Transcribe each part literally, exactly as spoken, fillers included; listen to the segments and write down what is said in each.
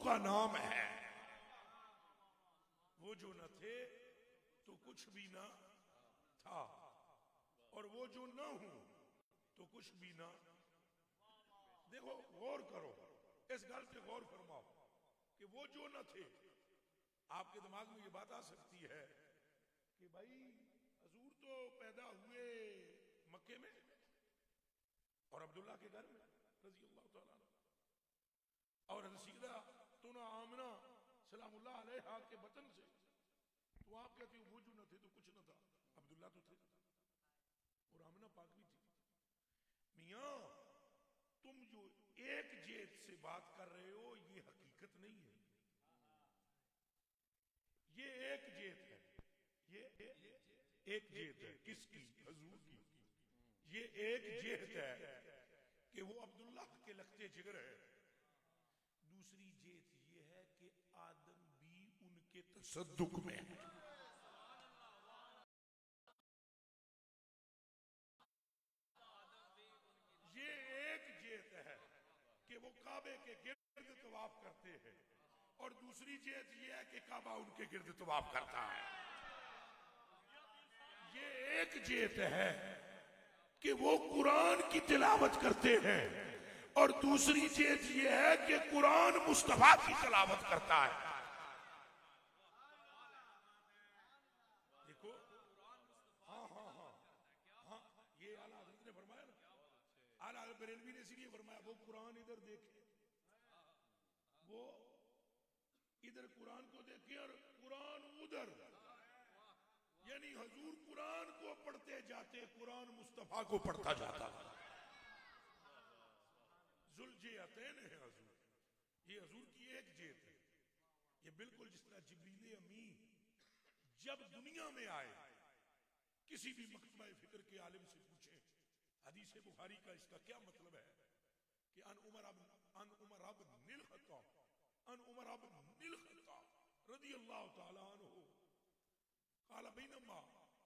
का नाम है। वो जो न थे तो कुछ भी ना था, और वो जो ना हूं तो कुछ भी ना। देखो गौर करो, इस गल पे गौर फरमाओ कि वो जो न थे। आपके दिमाग में ये बात आ सकती है कि भाई हजूर तो पैदा हुए मक्के में और अब्दुल्ला के घर में रजी अल्लाह तआला अन्हु, और सीधा तो ना आमना सलामुल्लाह अलैहा के बतन से, तो आप कहते हो वो जो न थे तो कुछ न था। अब्दुल्ला तो थे और आमना पाक भी थी। मियां तुम जो एक जेत से बात कर रहे हो ये हकीकत नहीं है, ये एक जेत है। ये एक जेत है किसकी? हजूर की। ये एक जेत है कि वो अब्दुल्ला के लगते जिगर है। दूसरी जेत ये है कि आदम भी उनके तसद्दुक में है। ये एक जेत है कि वो काबे के गिर्द तवाफ करते हैं, और दूसरी जेत ये है कि काबा उनके गिर्द तवाफ करता है। ये एक जेत है कि वो कुरान की तिलावत करते हैं, और दूसरी जेत ये है कि कुरान मुस्तफा की तिलावत करता है। देखो हाँ हाँ हाँ हाँ ये आला हज़रत ने फरमाया ना, आला हज़रत बरेलवी ने इसलिए फरमाया वो कुरान इधर देखे, वो इधर कुरान को देखे और कुरान उधर, यानी हजूर कुरान को पढ़ते जाते, कुरान मुस्तफा को पढ़ता जाता। जुल्जेअतैन है हजूर, ये हजूर की एक जेत है। ये बिल्कुल जिस तरह जिब्रील अमीन जब दुनिया में आए, किसी भी मकतबा फिक्र के आलिम से पूछे हदीस बुखारी का इसका क्या मतलब है कि अन उमर अब अन उमर अब निल खता अन उमर अब निल खता रदी अल्लाह तआला अन्हु काला बैनमा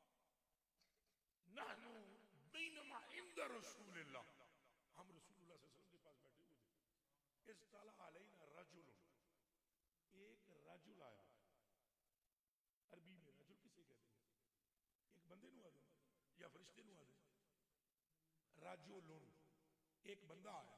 नहनु बैनमा इंद रसूलिल्लाह, हम रसूलुल्लाह सल्लल्लाहु अलैहि वसल्लम के पास बैठे हुए थे। इस तला अलैना रजुल, एक रजुल आया। अरबी में रजुल किसे कहते हैं? एक बंदे नु आदे या फरिश्ते नु आदे। रजुलुन एक बंदा आया।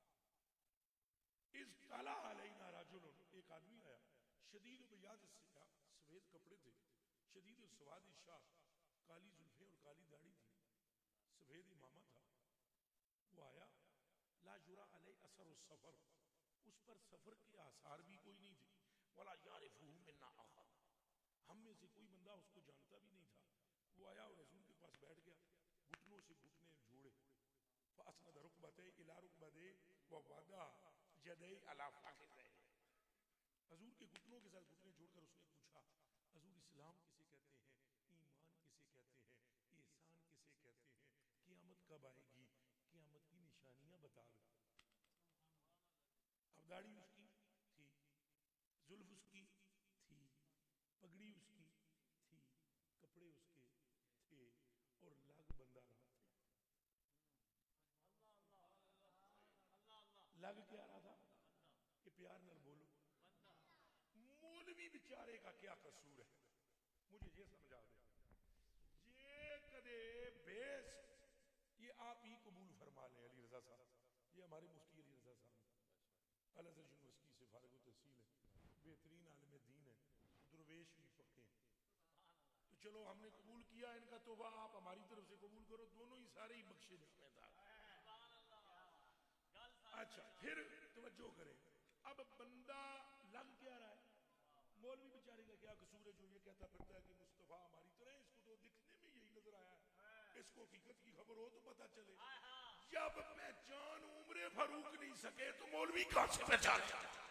इस तला अलैना रजुलुन एक आदमी आया। शदीद बयाद सफेद कपड़े थे, शदीद सवाद शाह, काली जुल्फे और काली दाढ़ी थी, सफेद इमामा था। वो आया। ला जुरा अलै असर सफर, उस पर सफर के आसार भी कोई नहीं थे। वाला यारिफुहु मिन्ना अहद, हम में से कोई बंदा उसको जानता भी नहीं था। वो आया और रसूल के पास बैठ गया, घुटनों से घुटने जोड़े। फासनद रुकबते इला रुकबते व वदा यदै अला फाखिज़ै, हजूर के घुटनों के साथ घुटने जोड़कर उसने पूछा, हजूर इस्लाम किसे कहते हैं, ईमान किसे कहते हैं, एहसान किसे कहते हैं, क़यामत कब आएगी, क़यामत की निशानियां बता दो। अब दाढ़ी उसकी थी, जुल्फ उसकी थी, पगड़ी उसकी थी, कपड़े उसके थे, और लग बंदा रहा था। लग क्या रहा था? कि प्यार न बोलो, मौलवी बेचारे का क्या कसूर है? मुझे ये समझा दे। ये कदे बेस ये आप ही कबूल फरमा लें अली रजा साहब, ये हमारे मुफ्ती अली रजा साहब अल अज़हर यूनिवर्सिटी से फारिग तहसील है, बेहतरीन आलिम दीन है, दुर्वेश भी पक्के हैं। तो चलो हमने कबूल किया इनका तोबा, आप हमारी तरफ से कबूल करो, दोनों ही सारे ही बख्शे जानेदार। अच्छा फिर तवज्जो करें, अब बंदा लग क्या रहा है? मौलवी बेचारे का क्या कसूर है जो ये कहता फिरता है कि मुस्तफा हमारी तरह, इसको तो दिखने में यही नजर आया है, इसको हकीकत की खबर हो तो पता चले। जब पहचान उम्र फारूक नहीं सके तो मौलवी कहां से पहचान?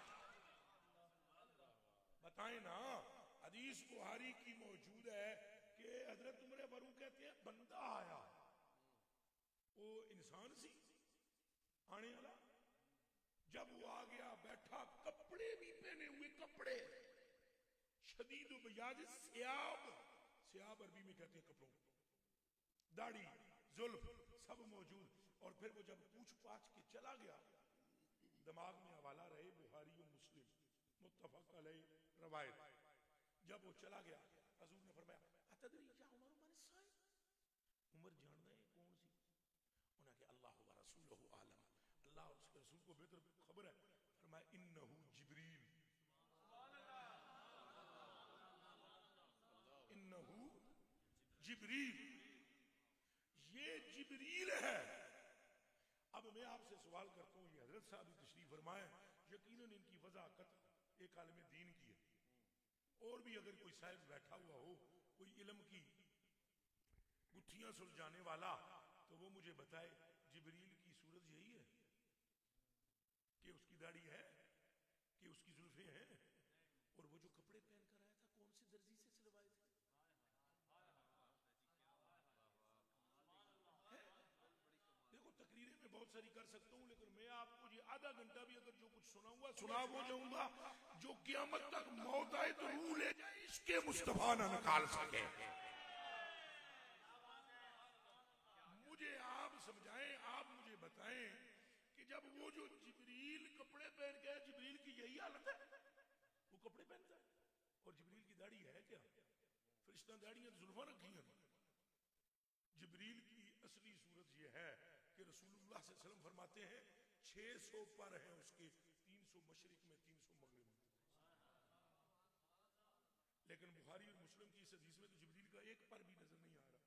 बताएं ना, हदीस बुखारी की मौजूद है कि हजरत उमर फारूक कहते हैं बंदा आया, वो इंसान सी आने वाला, जब वो आ गया बैठा, कपड़े भी पहने हुए, कपड़े शदीद बयाज सियाब, सियाब अरबी में कहते हैं कपड़ों, दाढ़ी जुल्फ सब मौजूद। और फिर वो जब पूछ पाछ के चला गया, दिमाग में हवाला रहे बुखारी और मुस्लिम, मुत्तफक अलैह रवायत। जब वो चला गया हजूर ने फरमाया अतदरी क्या उमर मन साहिब, उमर जानते हैं कौन सी? उन्हें कहा अल्लाह व रसूलुहु आलम, अल्लाह और उसके रसूल को बेहतर खबर है। फरमाया इन्नहु जिब्रील, इन्नहु जिब्रील, ये जिब्रील है। अब मैं आपसे सवाल करता हूँ, ये हजरत साहब भी तशरीफ फरमाए, यकीनन इनकी वजाकत एक आलिम दीन की है, और भी अगर कोई साहिब बैठा हुआ हो, कोई इल्म की गुत्थियां सुलझाने वाला, तो वो मुझे बताए जिब्रील की सूरत यही है कि उसकी दाढ़ी है, कि उसकी जुल्फे हैं, और वो जो कपड़े पहन कर आया था कौन से दर्जी से सिलवाए थे? देखो तकरीरें में बहुत सारी कर सकता हूँ, लेकिन मैं आपको ये आधा घंटा भी अगर जो कुछ सुनाऊंगा सुना वो जाऊंगा, जो क़यामत तक मौत आए तो रूह ले जाए, इसके मुस्तफा ना निकाल सके। मुझे आप समझाएं, आप मुझे बताएं कि जब वो जो जिब्रील कपड़े पहन के, जिब्रील की यही हालत है, वो कपड़े पहनता है, और जिब्रील की दाढ़ी है क्या? फरिश्ता दाढ़ियां जुल्फा रखी हैं। जिब्रील की असली सूरत ये है कि रसूलुल्लाह सल्लल्लाहु अलैहि वसल्लम फरमाते हैं छह सौ पर हैं उसके, तीन सौ मशरिक में, तीन सौ मगरिब में। लेकिन बुखारी और मुस्लिम की इस हदीस में तो जिब्रील का एक पर भी नजर नहीं आ रहा,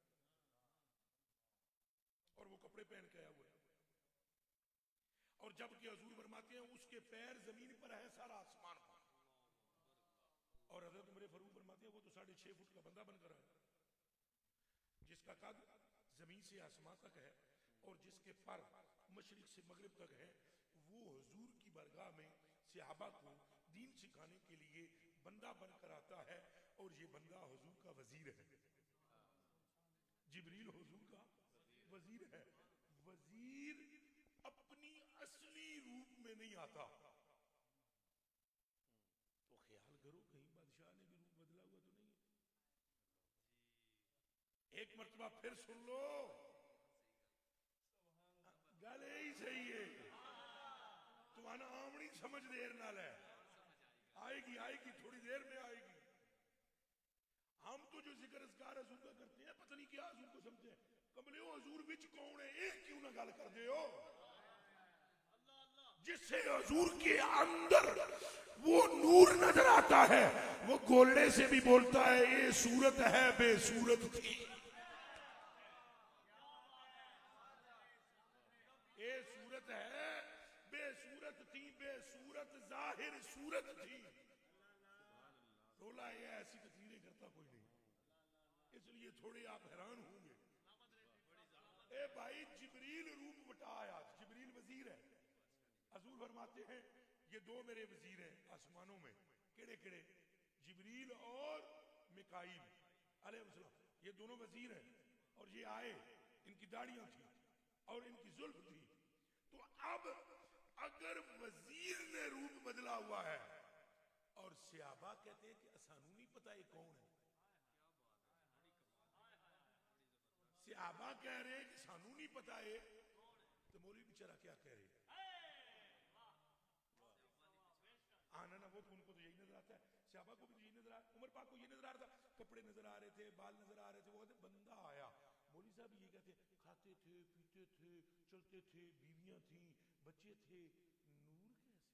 और वो कपड़े पहन के आया हुआ है। और जबकि हुजूर फरमाते हैं उसके पैर जमीन पर है, सारा आसमान पर। और हजरत उमर फारूक फरमाते हैं वो तो साढ़े छह फुट का बंदा बनकर आया, जिसका कद जमीन से आसमान तक है, और जिसके पर मशरिक से मगरिब तक है। वो हुजूर की बारगाह में सहाबा को दीन सिखाने के लिए बंदा बनकर आता है, और ये बंदा हुजूर का वजीर है। जिब्रील हुजूर का वजीर है। वजीर अपनी असली रूप में नहीं आता, तो ख्याल करो कहीं बादशाह ने भी रूप बदला हुआ तो नहीं है। एक मर्तबा फिर सुन लो, गल यही सही है, तुम्हारा आमनी समझ देर नाल है, आएगी आएगी थोड़ी देर में आएगी। हम तो जो जिक्र असकार हजूर का करते हैं, पता नहीं क्या हजूर को समझते हैं। कमले हो हजूर विच कौन है, एक क्यों ना गल कर दे हो, जिससे हजूर के अंदर वो नूर नजर आता है, वो गोलड़े से भी बोलता है ये सूरत है बेसूरत थी, ये सूरत है बेसूरत थी, बेसूरत जाहिर सूरत थी। रोला ये ऐसी तकरीरें करता कोई नहीं, इसलिए थोड़े आप हैरान होंगे। ए भाई जिब्रील रूप बटा आया, जिब्रील वजीर है। हजूर फरमाते हैं ये दो मेरे वजीर हैं आसमानों में, केड़े केड़े? जिब्रील और मिकाईल अलैहिस्सलाम, ये दोनों वजीर हैं। और ये आए, इनकी दाढ़ियां थी और इनकी जुल्फ थी। तो अब अगर वजीर ने रूप बदला हुआ है, और सहाबा कहते हैं कि सानू नहीं पता ये कौन है, सहाबा कह रहे हैं कि सानू नहीं पता है, तो मौलवी बेचारा क्या कह रहे हैं? आना ना, वो तो उनको तो यही नजर आता है, सहाबा को भी तो यही नजर आ, उमर पाक को ये नजर आ रहा था, कपड़े नजर आ रहे थे, बाल नजर आ रहे थे। वो कहते बंदा आया, मौलवी साहब ये कहते खाते थे, पीते थे, चलते थे, बीवियां थी, बच्चे थे, नूर कैसे?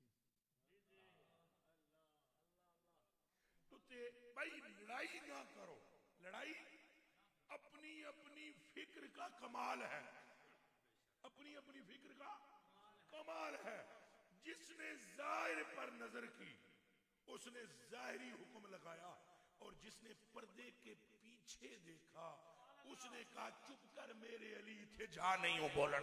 तो ते भाई लड़ाई ना करो, लड़ाई अपनी अपनी फिक्र का कमाल है, अपनी अपनी फिक्र का कमाल है। जिसने जाहिर पर नजर की उसने जाहिरी हुक्म लगाया, और जिसने पर्दे के पीछे देखा उसने कहा चुप कर मेरे अली थे जा नहीं हो बोलन।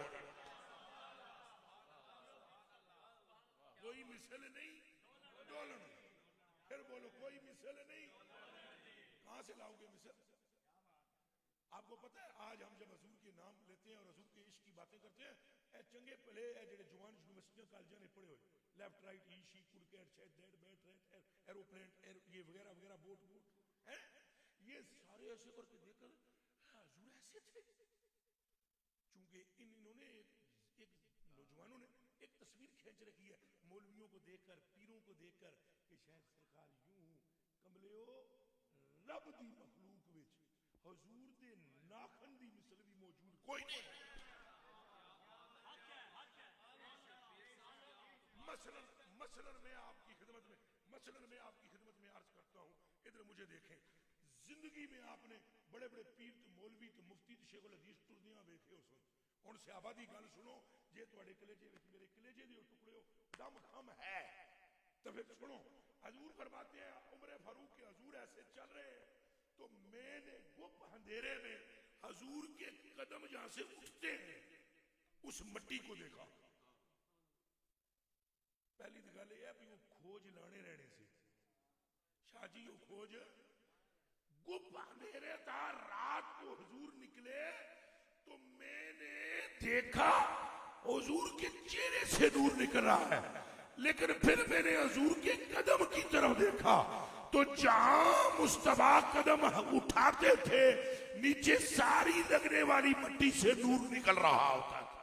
कोई मिसल नहीं डोलन, फिर बोलो कोई मिसल नहीं, कहां से लाओगे मिसल? आपको पता है आज हम जब हजूर के नाम लेते हैं और हजूर के इश्क की बातें करते हैं, ए चंगे भले जेडे जवान यूनिवर्सिटियां कॉलेजां ने पढ़े हुए, लेफ्ट राइट ही she could cat shed that bat rat aeroplane ये वगैरह वगैरह बोट बोट हैं, ये सारे ऐसे करके देखकर हजूर ऐसे थे। चूंकि इन इन्होंने एक, एक नौजवानों ने एक तस्वीर खींच रखी है मौलवियों को देखकर, पीरों को देखकर, कि कि शायद सरकार यूं हूं कमलियो रब दी मखलूक विच हजूर दे नाखन दी मिसल भी मौजूद कोई नहीं। मसलन मसलन मैं आपकी खिदमत में मसलन मैं आपकी खिदमत में अर्ज करता हूं, इधर मुझे देखें, जिंदगी में आपने बड़े बड़े पीर तो मौलवी तो मुफ्ती तो शेखुल हदीस टुरदियां वेखे उस वक्त हुण सहाबा दी गल सुनो, जे तुहाडे कलेजे विच मेरे कलेजे दे टुकड़े दम खम है तो फिर सुनो, हजूर फरमाते हैं उम्र फारूक के हजूर ऐसे चल रहे हैं तो मैंने गुप अंधेरे में हजूर के कदम जहां से उठते हैं उस मट्टी को देखा। पहली तो गल यह भी वो खोज लाने रहने से शाहजी वो खोज गुप अंधेरे था, रात को हजूर निकले तो मैंने देखा हजूर के चेहरे से दूर निकल रहा है, लेकिन फिर मैंने हजूर के कदम की तरफ देखा तो जहां मुस्तफा कदम उठाते थे नीचे सारी लगने वाली मट्टी से नूर निकल रहा होता था।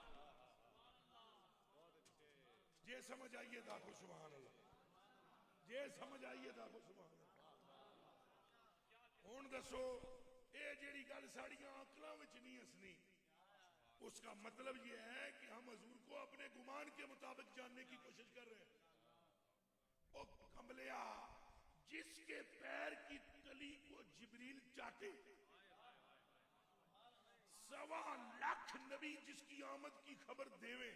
ये समझ आइए दाखो सुभान अल्लाह, ये समझ आइए दाखो सुभान अल्लाह। हुण दसो ये जेड़ी गल साड़ियां अकलां विच नहीं हसनी, उसका मतलब ये है कि हम हजूर को अपने गुमान के मुताबिक जानने की कोशिश कर रहे हैं। ओ कमलिया, जिसके पैर की तली को जिब्रील चाटे, सवा लाख नबी जिसकी आमद की खबर देवे,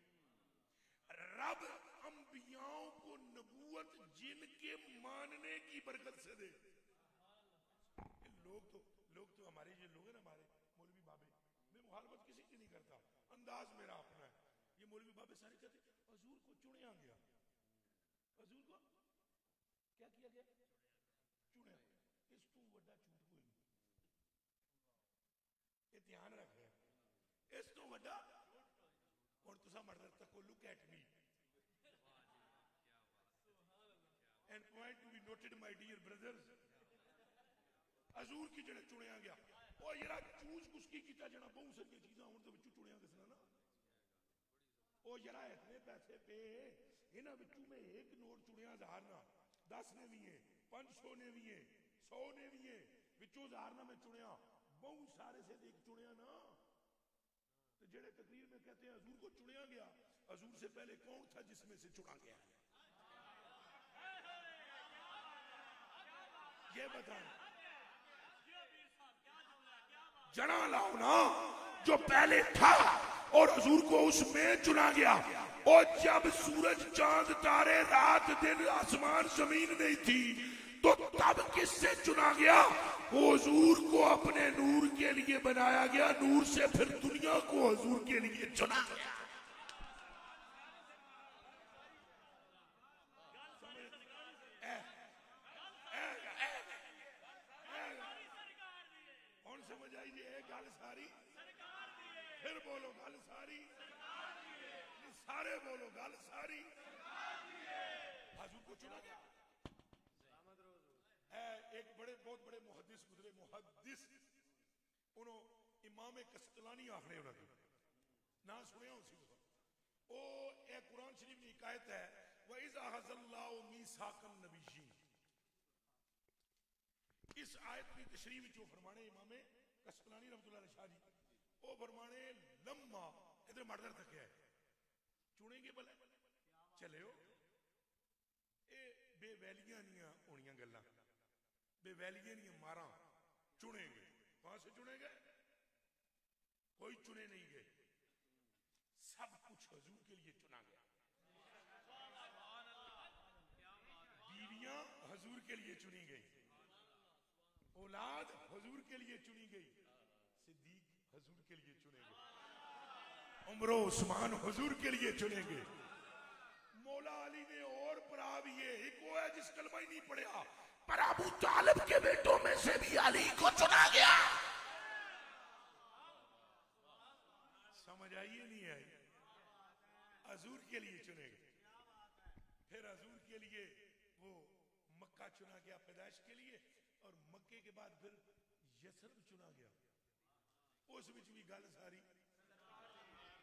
रब अंबियाओं को नबूवत जिनके मानने की बरकत से दे। लोग तो लोग तो हमारे ये लोग हैं ना, हमारे मौलवी बाबे, मैं मुखालफत किसी की नहीं करता, अंदाज मेरा अपना है। ये मौलवी बाबे सारे कहते हजूर को चुनिया गया, हजूर को क्या किया गया, चुनिया। इस तू वड्डा झूठ कोई नहीं, ये ध्यान रख रहे हैं, इस तो वड्डा। और तुसा मर्द तको look at me and point to be noted my dear brothers, हजूर की जड़े चुनिया गया ओ यार चूज कुसकी कीता जना बहुत सारी चीज़ां हुण दे विचों चुनिया किसना ना। ओ यार इतने पैसे पे इन्हां विचों मैं एक नोट चुनिया हजार ना, दस ने भी है, पांच सौ ने भी है, सौ ने भी है, विचों हजार ना मैं चुनिया, बहुत सारे से देख चुनिया ना। तो जेड़े तकरीर में कहते हैं हजूर को चुनिया गया, हजूर से पहले कौन था जिसमें से चुना गया, ये बताएं। जना लाओ ना जो पहले था और हजूर को उसमें चुना गया। और जब सूरज चांद तारे रात दिन आसमान जमीन नहीं थी तो तब किससे चुना गया, हुजूर को अपने नूर के लिए बनाया गया, नूर से फिर दुनिया को हुजूर के लिए चुना गया। कौन समझ आई जी गल सारी, फिर बोलो गल सारी, सारे बोलो गल सारी, हजूर को चुना गया। एक बड़े बहुत बड़े मुहद्दिस गुजरे, मुहद्दिस उन्होंने इमाम कस्तलानी आखने उन्होंने ना सुनिया उसी को। ओ ए कुरान शरीफ की हिकायत है, व इज़ अख़ज़ल्लाहु मीसाक़न नबिय्यीन, इस आयत की तशरीह जो फरमाने इमाम कस्तलानी रहमतुल्लाह अलैह शाह जी, ओ फरमाने लम्मा इधर मर्दर तक है चुनेंगे भले चले हो, ए बेवैलियां नहीं होनियां गल्लां, बेवैलियां नहीं मारा, चुनेंगे। कहां से चुनेंगे, कोई चुने नहीं गए, सब कुछ हजूर के लिए चुना गया। बीवियां हजूर के लिए चुनी गई, औलाद हजूर के लिए चुनी गई, सिद्दीक हजूर के लिए चुने गए, उमर उस्मान हजूर के लिए चुनेंगे। मौला अली ने और पढ़ा भी है, एक वो है जिस कलमा ही नहीं पढ़ा, पर अबू तालिब के बेटों में से भी अली को चुना गया। समझ आई नहीं आई, हजूर के लिए चुनेंगे। फिर हजूर के लिए वो मक्का चुना गया पैदाइश के लिए, और मक्के के बाद फिर यसरब चुना गया। उस विच भी गल सारी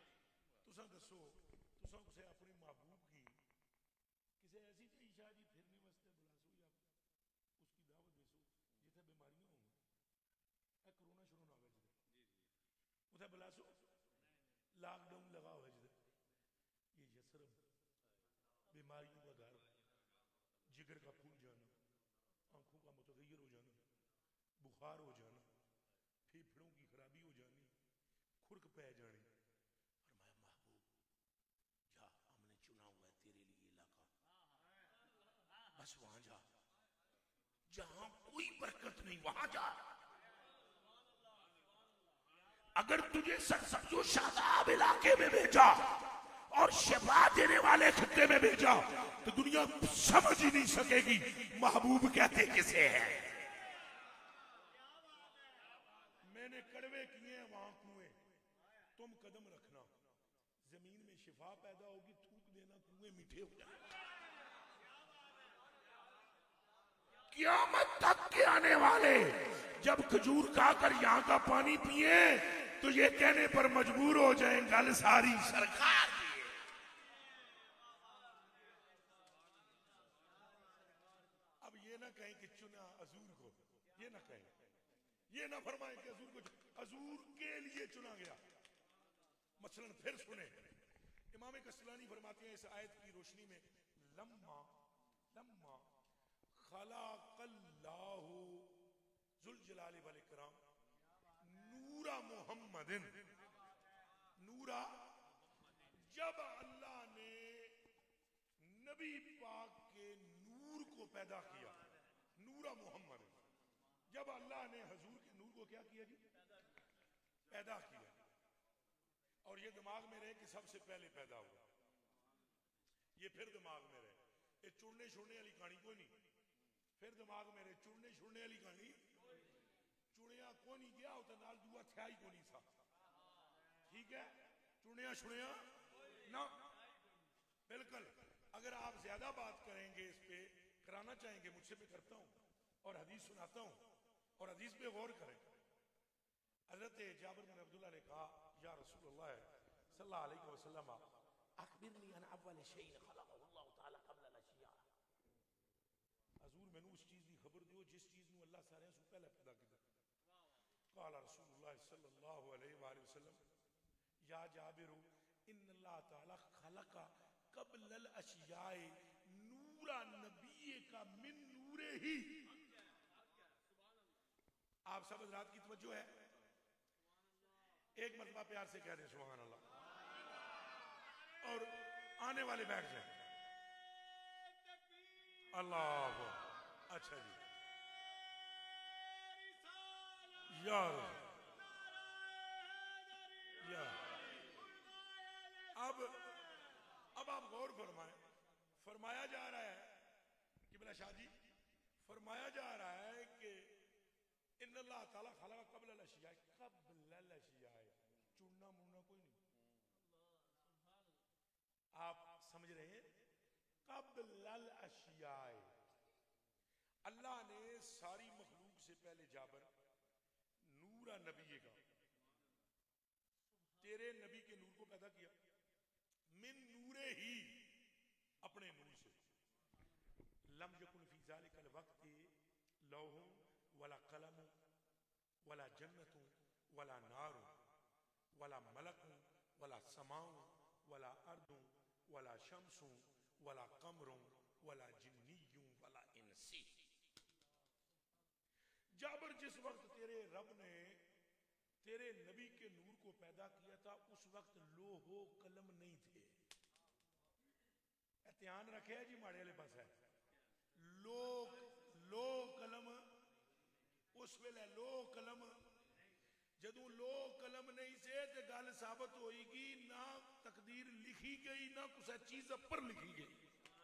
तुसा दसो, तुसा उसे अपने महबूब की किसी ऐसी शाह जी फिर जिगर का फूल जाना, आंखों का मुतगय्यर हो जाना, बुखार हो जाना, फेफड़ों की खराबी हो जानी, खुरक पै जानी। फरमाया महबूब जा, हमने चुना हुआ है तेरे लिए इलाका, बस वहां जा, जहां कोई बरकत नहीं वहां जा। अगर तुझे सरसब्जो शादाब इलाके में भेजा और शिफा देने वाले खत्ते में भेजा तो दुनिया समझ ही नहीं सकेगी महबूब कहते किसे है। मैंने कड़वे किए हैं वहां कुएं, तुम कदम रखना, जमीन में शिफा पैदा होगी, थूक देना, कुएं मीठे हो जाएंगे। क़यामत तक के आने वाले जब खजूर खाकर यहां का पानी पिए तो ये कहने पर मजबूर हो जाएं गल सारी सरकार की। अब ये ना कहें कि चुना अजूर को, ये ना कहें, ये ना फरमाएं कि अजूर को, अजूर के लिए चुना गया। मसलन फिर सुने, इमाम कस्लानी फरमाते हैं इस आयत की रोशनी में, लम्मा लम्मा खलाकल्लाहु जुल जलाली वल इकराम नूरा मुहम्मदिन, नूरा, जब अल्लाह ने नबी पाक के नूर को पैदा किया, नूरा मुहम्मद, जब अल्लाह ने हजूर के नूर को क्या किया जी, पैदा किया। और ये दिमाग में रहे कि सबसे पहले पैदा हुआ, ये फिर दिमाग में रहे, ये चुड़ने छुड़ने वाली कहानी कोई नहीं, फिर दिमाग में रहे चुड़ने छुड़ने वाली कहानी, चुड़िया को नहीं गया होता नाल दुआ था ही को नहीं था, ठीक है, चुड़िया छुड़िया ना, बिल्कुल। अगर आप ज्यादा बात करेंगे इस पे, कराना चाहेंगे मुझसे, मैं करता हूं और हदीस सुनाता हूं, और हदीस पे गौर करें। हजरत जाबिर बिन अब्दुल्लाह ने कहा, या रसूलुल्लाह सल्लल्लाहु अलैहि वसल्लम अखबिरनी अन अव्वल शैइन खलक़हुल्लाहु तआला क़ब्ल अल-अशिया, हजूर मैनू उस चीज की खबर दियो जिस चीज नू अल्लाह सारे से पहले पैदा किया। क़ाल रसूलुल्लाह सल्लल्लाहु अलैहि वसल्लम या जाबिर इन्नल्लाह तआला खलक़ क़ब्ल अल-अशिया नूरा नबी का मिन नूरे ही। आप सब हज़रात की तवज्जो है, एक मरतबा प्यार से कह दें सुभान अल्लाह, और आने वाले बैठ जाए। अल्लाह, अच्छा जी, यार यार अब अब आप गौर फरमाएं, फरमाया जा रहा है कि बिला शाह जी, फरमाया जा रहा है कि इन्नल्लाह ताला खलक़ क़ब्ल अल-अशिया, क़ब्ल अल-अशिया, चुनना मुड़ना कोई नहीं, आप समझ रहे हैं, क़ब्ल अल-अशिया, अल्लाह ने सारी मखलूक से पहले जाबर नूरा नबी का, तेरे नबी के नूर को पैदा किया, मिन नूरे ही, अपने नूर से। लम यकुन फी ज़ालिकल वक़्ति लौहुन वला कलम वला जन्नतु वला नारु वला मलकु वला समाउ वला अर्दु वला शम्सु वला कमरु वला जिन्नियु वला इंसी। जाबर जिस वक्त तेरे रब ने तेरे नबी के नूर को पैदा किया था उस वक्त लोहो कलम नहीं थे। ध्यान रखे जी, माड़े वाले पास है लो लो कलम, उस वेले लो कलम, जदों लो कलम नहीं से तो गल साबित होएगी ना तकदीर लिखी गई ना कुछ चीज पर लिखी गई।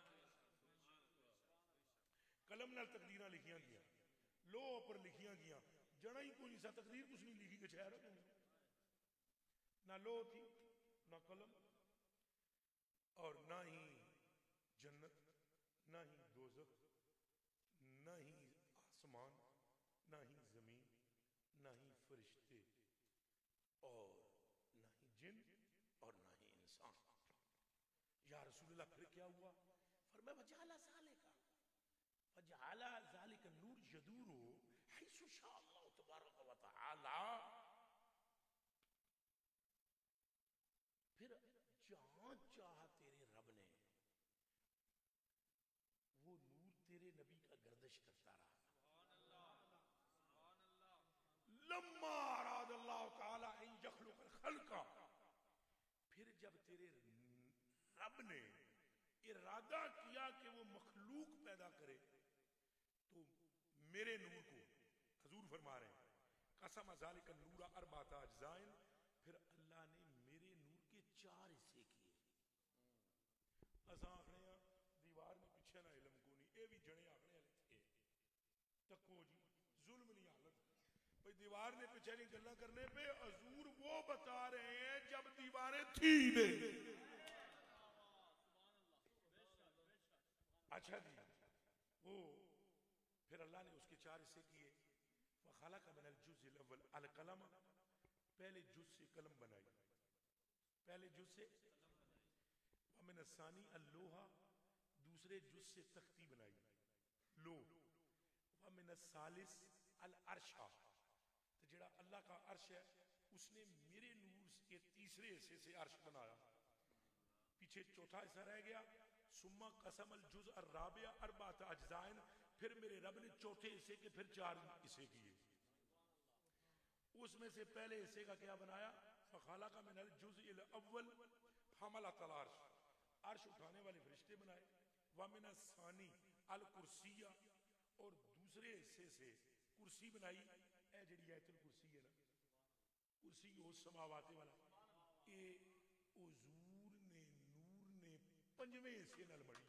कलम नाल तकदीर लिखिया गया, लो पर लिखिया गया, जना ही कोई सा तकदीर कुछ नहीं लिखी गई, शहर ना लो थी ना कलम, और ना ही जन्नत, ना ही दोज़ख, ना ही आसमान, ना ही जमीन, ना ही फरिश्ते, और ना ही जिन, और ना ही इंसान। या रसूलुल्लाह फिर क्या हुआ? फरमाया वजअला ज़ालिका वजअला ज़ालिका नूर यदूरु हैसु शा अल्लाह तबारक व तआला, फिर जहां चाहा तेरे रब ने वो नूर तेरे गर्दिश करता रहा। लम्मा अरादल्लाहु ताला इन यखलुकल खल्का, फिर जब तेरे रब ने इरादा किया कि वो मखलूक पैदा करे, तो मेरे नूर को, हजूर फरमा रहे हैं, कसम ज़ालिका नूरा अरबाता अज्जाइन, फिर अल्लाह ने मेरे नूर के चार हिस्से किए। असा आखने दीवार ने पिछे ना इलम को नहीं, ये भी जने आखने वाले थे तको जी जुल्म नहीं हालत भाई, दीवार ने पिछे नहीं गल्ला करने पे हजूर वो बता रहे हैं जब दीवारें थी नहीं। अच्छा जी, वो फिर अल्लाह ने उसके चार हिस्से किए। वखालक मिनल जुज़्इल अव्वल अल कलम, पहले जुज से कलम बनाई, पहले जुज से वमिन सानी अल लोहा, दूसरे जुज से तख्ती बनाई लो, वमिन सालिस अल अर्शा, तो जेड़ा अल्लाह का अर्श है उसने मेरे नूर के तीसरे हिस्से से अर्श बनाया। पीछे चौथा हिस्सा रह गया। सुम्मा कसम अल जुज अर राबिया अरबात अज्जाइन, फिर मेरे रब ने चौथे हिस्से के फिर चार हिस्से किए। उसमें से पहले हिस्से का क्या बनाया? फखाला का मिनल जुज़इल अव्वल हमलतल अर्श, अर्श उठाने वाले फरिश्ते बनाए। वमिन सानी अल कुर्सिया, और दूसरे हिस्से से कुर्सी बनाई। ए जड़ी आयतुल कुर्सी है ना, कुर्सी हो समावाते वाला, ए हुजूर ने नूर ने पंजवें हिस्से नाल बनी।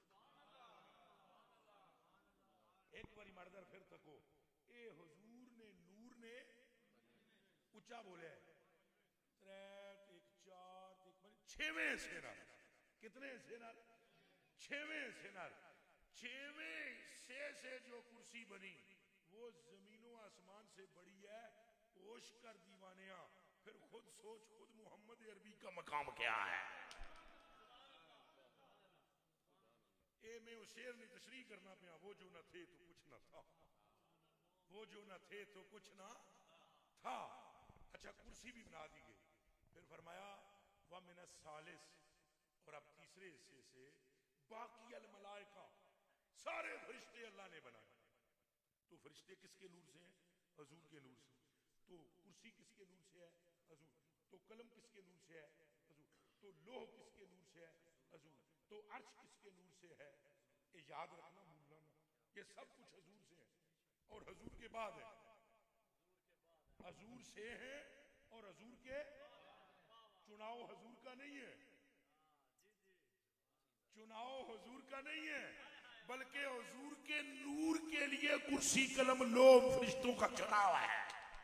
एक बारी मरदर फिर तको, ए हुजूर ने नूर ने उच्चा बोले त्रै एक चार एक छेवें हिस्से नाल, कितने हिस्से नाल? छेवें हिस्से नाल। छेवें हिस्से से जो कुर्सी बनी वो जमीनों आसमान से बड़ी है। होश कर दीवानिया, फिर खुद सोच, खुद मोहम्मद अरबी का मकाम क्या है। ए मैं उस शेर ने तशरीह करना पिया, वो जो न थे तो कुछ न था, वो जो न थे तो कुछ ना था। अच्छा, कुर्सी भी बना दी गई। फिर फरमाया व मिन सालिस, और अब तीसरे हिस्से से बाकी अल मलाइका, सारे फरिश्ते अल्लाह ने बनाए। तो फरिश्ते किसके नूर से हैं? हजूर के नूर से। तो कुर्सी किसके नूर से है? हजूर। तो कलम किसके नूर से है? हजूर। तो लोह किसके नूर से है? हजूर। तो अर्श किसके नूर से है? ये याद रखना, भूलना ना, ये सब कुछ हजूर से है और हजूर के बाद है। हजूर से है और हजूर के, चुनाव हजूर का नहीं है, चुनाव हजूर का नहीं है, बल्कि हजूर के नूर के लिए कुर्सी कलम लो फरिश्तों का चुनाव है।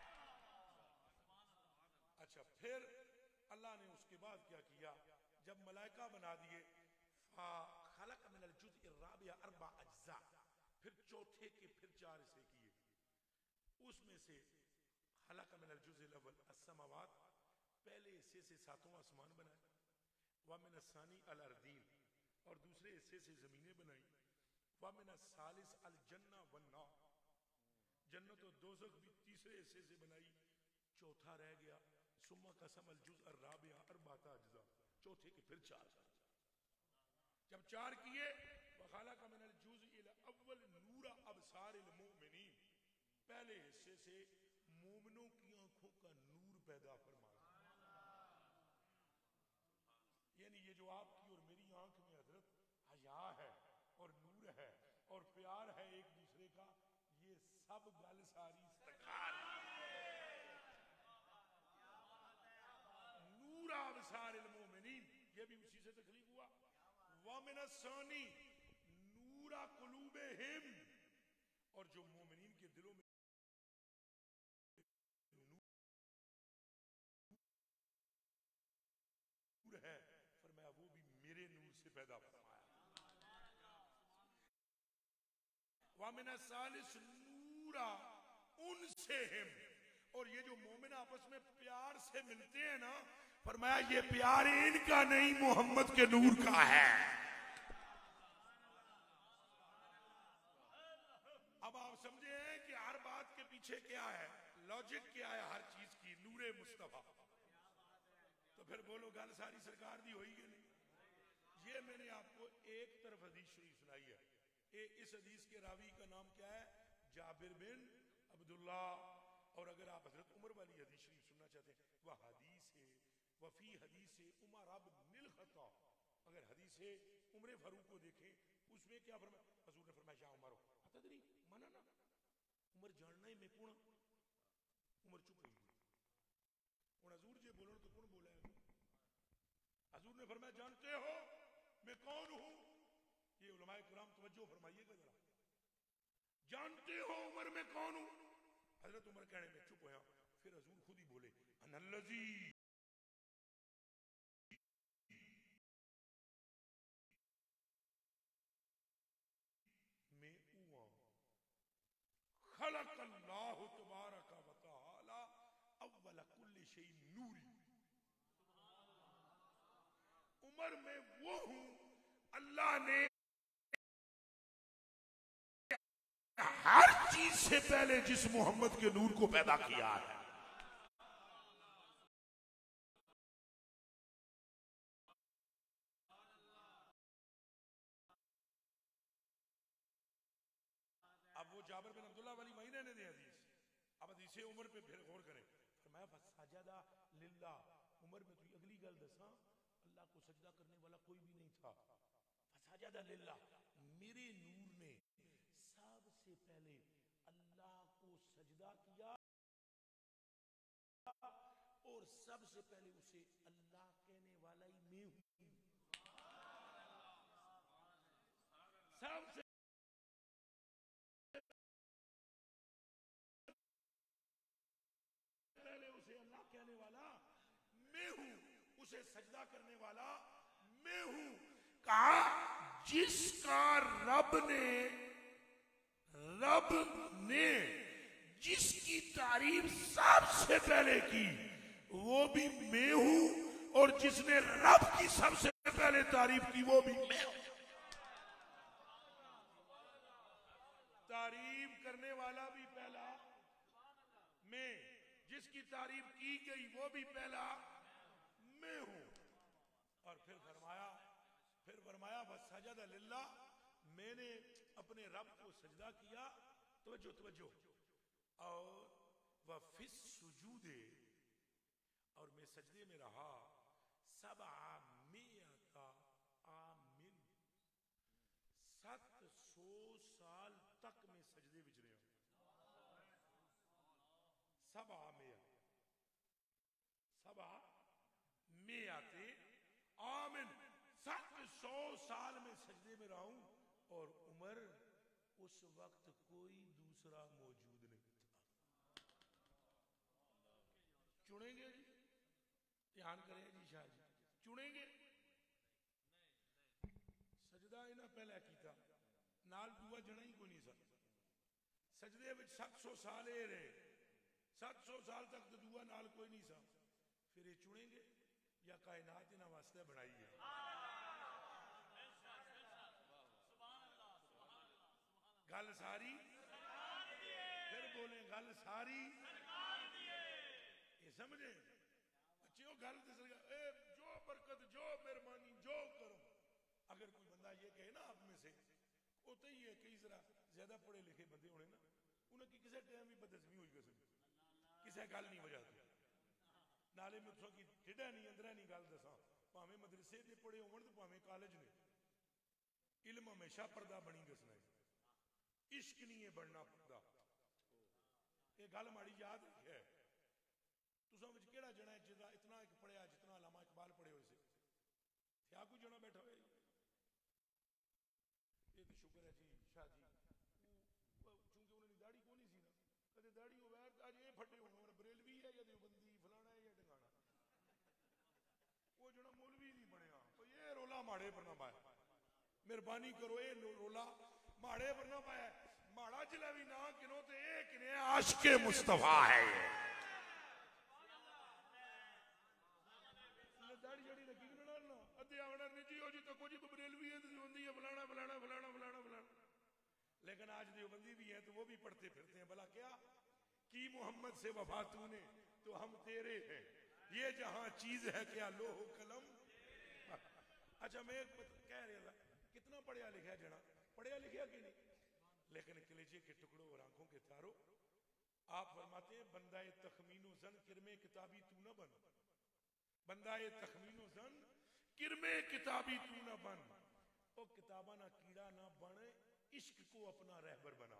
अच्छा, फिर अल्लाह ने उसके बाद क्या किया? जब मलाइका बना दिए, खलक मिनल जुज़इर राबिया अरबा अज्जा, फिर चौथे के फिर चार हिस्से किए। उसमें से खलक मिनल जुज़इल अव्वल अस्समावात, पहले हिस्से से सातों आसमान बनाए। व मिन अस्सानी अल अर्दीन, और दूसरे हिस्से से जमीनें बनाई। व मिन अस्सालिस अल जन्ना वन्नार, जन्नत और दोज़ख भी तीसरे हिस्से से बनाई। चौथा रह गया सुम्मा कसम अल जुज़ अर राबिया अरबाता अज्जा, चौथे के फिर चार। जब चार किए, वखाला का मिनल जुज़इल अव्वल नूरा अबसारिल मुमिनीन, पहले हिस्से से मोमिनों की आंखों का नूर पैदा फरमाया। यानी ये जो आपकी और मेरी आंख में हजरत हया है और नूर है और प्यार है एक दूसरे का, ये सब गल सारी सरकार नूर अबसारिल मुमिनीन, ये भी उसी से तखलीक हुआ। व मिन अस्सानी नूरा कुलूबिहिम, और जो मोमिनीन के दिलों में नूर है, फरमाया वो भी मेरे नूर से पैदा फरमाया। व मिन अस्सालिस नूरा उनसेहिम, और ये जो मोमिन आपस में प्यार से मिलते हैं ना, फरमाया ये प्यार इनका नहीं, मोहम्मद के नूर का है। अब आप समझे हैं कि हर बात के पीछे क्या है, लॉजिक क्या है हर चीज की, नूरे मुस्तफा। तो फिर बोलो गल सारी सरकार दी होगी नहीं। ये मैंने आपको एक तरफ हदीस शरीफ सुनाई है, ए, इस हदीस के रावी का नाम क्या है? जाबिर बिन अब्दुल्ला। और अगर आप हजरत उमर वाली हदीस शरीफ सुनना चाहते हैं, वह हदीस है वफी हदीस है उमर अब निल खता। अगर हदीस है उमर फारूक को देखें, उसमें क्या फरमाया? हजूर ने फरमाया, या उमर अतदरी माना ना, उमर जानना ही मैं कौन? उमर चुप हो गई। और हजूर जे बोलो तो कौन बोला है? हजूर ने फरमाया, जानते हो मैं कौन हूं? ये उलमाए कुराम तवज्जो फरमाइएगा जरा, जानते हो उमर मैं कौन हूं? हजरत उमर कहने में चुप होया। फिर हजूर खुद ही बोले, अनल्लज़ी मैं हुआ खलक़ल्लाहु तबारक व तआला अव्वल कुल्लि शैइन नूरी। उमर में वो हूं अल्लाह ने हर चीज से पहले जिस मोहम्मद के नूर को पैदा किया है। अब वो जाबिर बिन अब्दुल्ला वाली महीने ने दे हदीस। अब हदीस उमर पे फिर गौर करें। फरमाया फसजदा लिल्लाह। उमर में तो अगली गल दसा, अल्लाह को सजदा करने वाला कोई भी नहीं था। फसजदा लिल्लाह, मेरे नूर ने सबसे पहले अल्लाह को सजदा किया और सबसे पहले उसे अल्लाह कहने वाला ही मैं हूं। सबसे पहले उसे अल्लाह कहने वाला मैं हूं, उसे सजदा करने वाला मैं हूं। कहा जिसका रब ने रब ने जिसकी तारीफ सबसे पहले की वो भी मैं हूं, और जिसने रब की सबसे पहले तारीफ की वो भी मैं हूं। तारीफ करने वाला भी पहला मैं, जिसकी तारीफ की गई वो भी पहला मैं हूं। और फिर फरमाया फिर फरमाया बस सजदा लिल्लाह, मैंने अपने रब को सजदा किया। तवज्जो तवज्जो। और वफिस सुजूदे, और मैं सजदे में रहा सबआ मिअता आमिन, सात सौ साल तक मैं सजदे विच रहा। सबआ मिया सबआ मिअते आमिन, सात सौ साल में सजदे में रहा हूं। और उमर उस वक्त कोई दूसरा मौजूद नहीं था। चुनेंगे जी, ध्यान करें जी शाह जी, चुनेंगे। सजदा इन्हें पहले किया, नाल दूआ जना ही कोई नहीं सा। सजदे में सात सौ साल रहे, सात सौ साल तक तो दुआ नाल कोई नहीं सा। फिर ये चुनेंगे या कायनात इन्हें वास्ते बनाई है? गल सारी, फिर बोले गल सारी, ये समझे बच्चों? गल जो बरकत, जो मेहरबानी, जो करो। अगर कोई बंदा ये कहे ना आप में से, होता ही है कई जरा ज्यादा पढ़े लिखे बंदे होने ना, उन्हें किसी टाइम भी बदहजमी हुई किसी किसी गल नहीं वजह तो नाले में तो की ढिडा नहीं अंदर नहीं गल दसा, भावें मदरसे से पढ़े होवन तो भावें कॉलेज ने, इल्म हमेशा पर्दा बनी दसना है, इश्क नहीं है बनना पर्दा। ये गल माड़ी याद रखे। तुसा विच केड़ा जना है जिदा इतना एक पढ़िया जितना अल्लामा इकबाल पढ़े हुए से क्या कोई जना बैठा हुआ? ये तो शुक्र है जी शाह जी, चूंकि उन्होंने दाढ़ी को नहीं सी ना, कदे दाढ़ी हो बैठ आज ये फटे होने और बरेलवी है या देवबंदी फलाना है या ढंगाना, वो जना मौलवी नहीं बनया। तो ये रोला माड़े पर ना पाया, मेहरबानी करो ये रोला माड़े पर ना पाया। माड़ा जिला भी ना किनो ते ये किने आशिके मुस्तफा है। ये दाढ़ी जड़ी लगी ना ना अद्धे आंगना निजी हो जी तो कुछ बरेलवी है, देवबंदी है, फलाना फलाना फलाना फलाना फलाना। लेकिन आज देवबंदी भी है तो वो भी पढ़ते फिरते हैं। भला क्या की मोहम्मद से वफा तूने तो हम तेरे हैं, ये जहां चीज है क्या लोह कलम। अच्छा मैं कह रहा था कितना पढ़िया लिखा जना, पढ़िया लिखा कि नहीं, लेकिन कलेजे के टुकड़ों और आंखों के तारों, आप फरमाते हैं बंदा तखमीनो जन किरमे किताबी तू न बन, बंदा तखमीनो जन किरमे किताबी तू न बन, ओ किताबा ना कीड़ा ना बन, इश्क को अपना रहबर बना।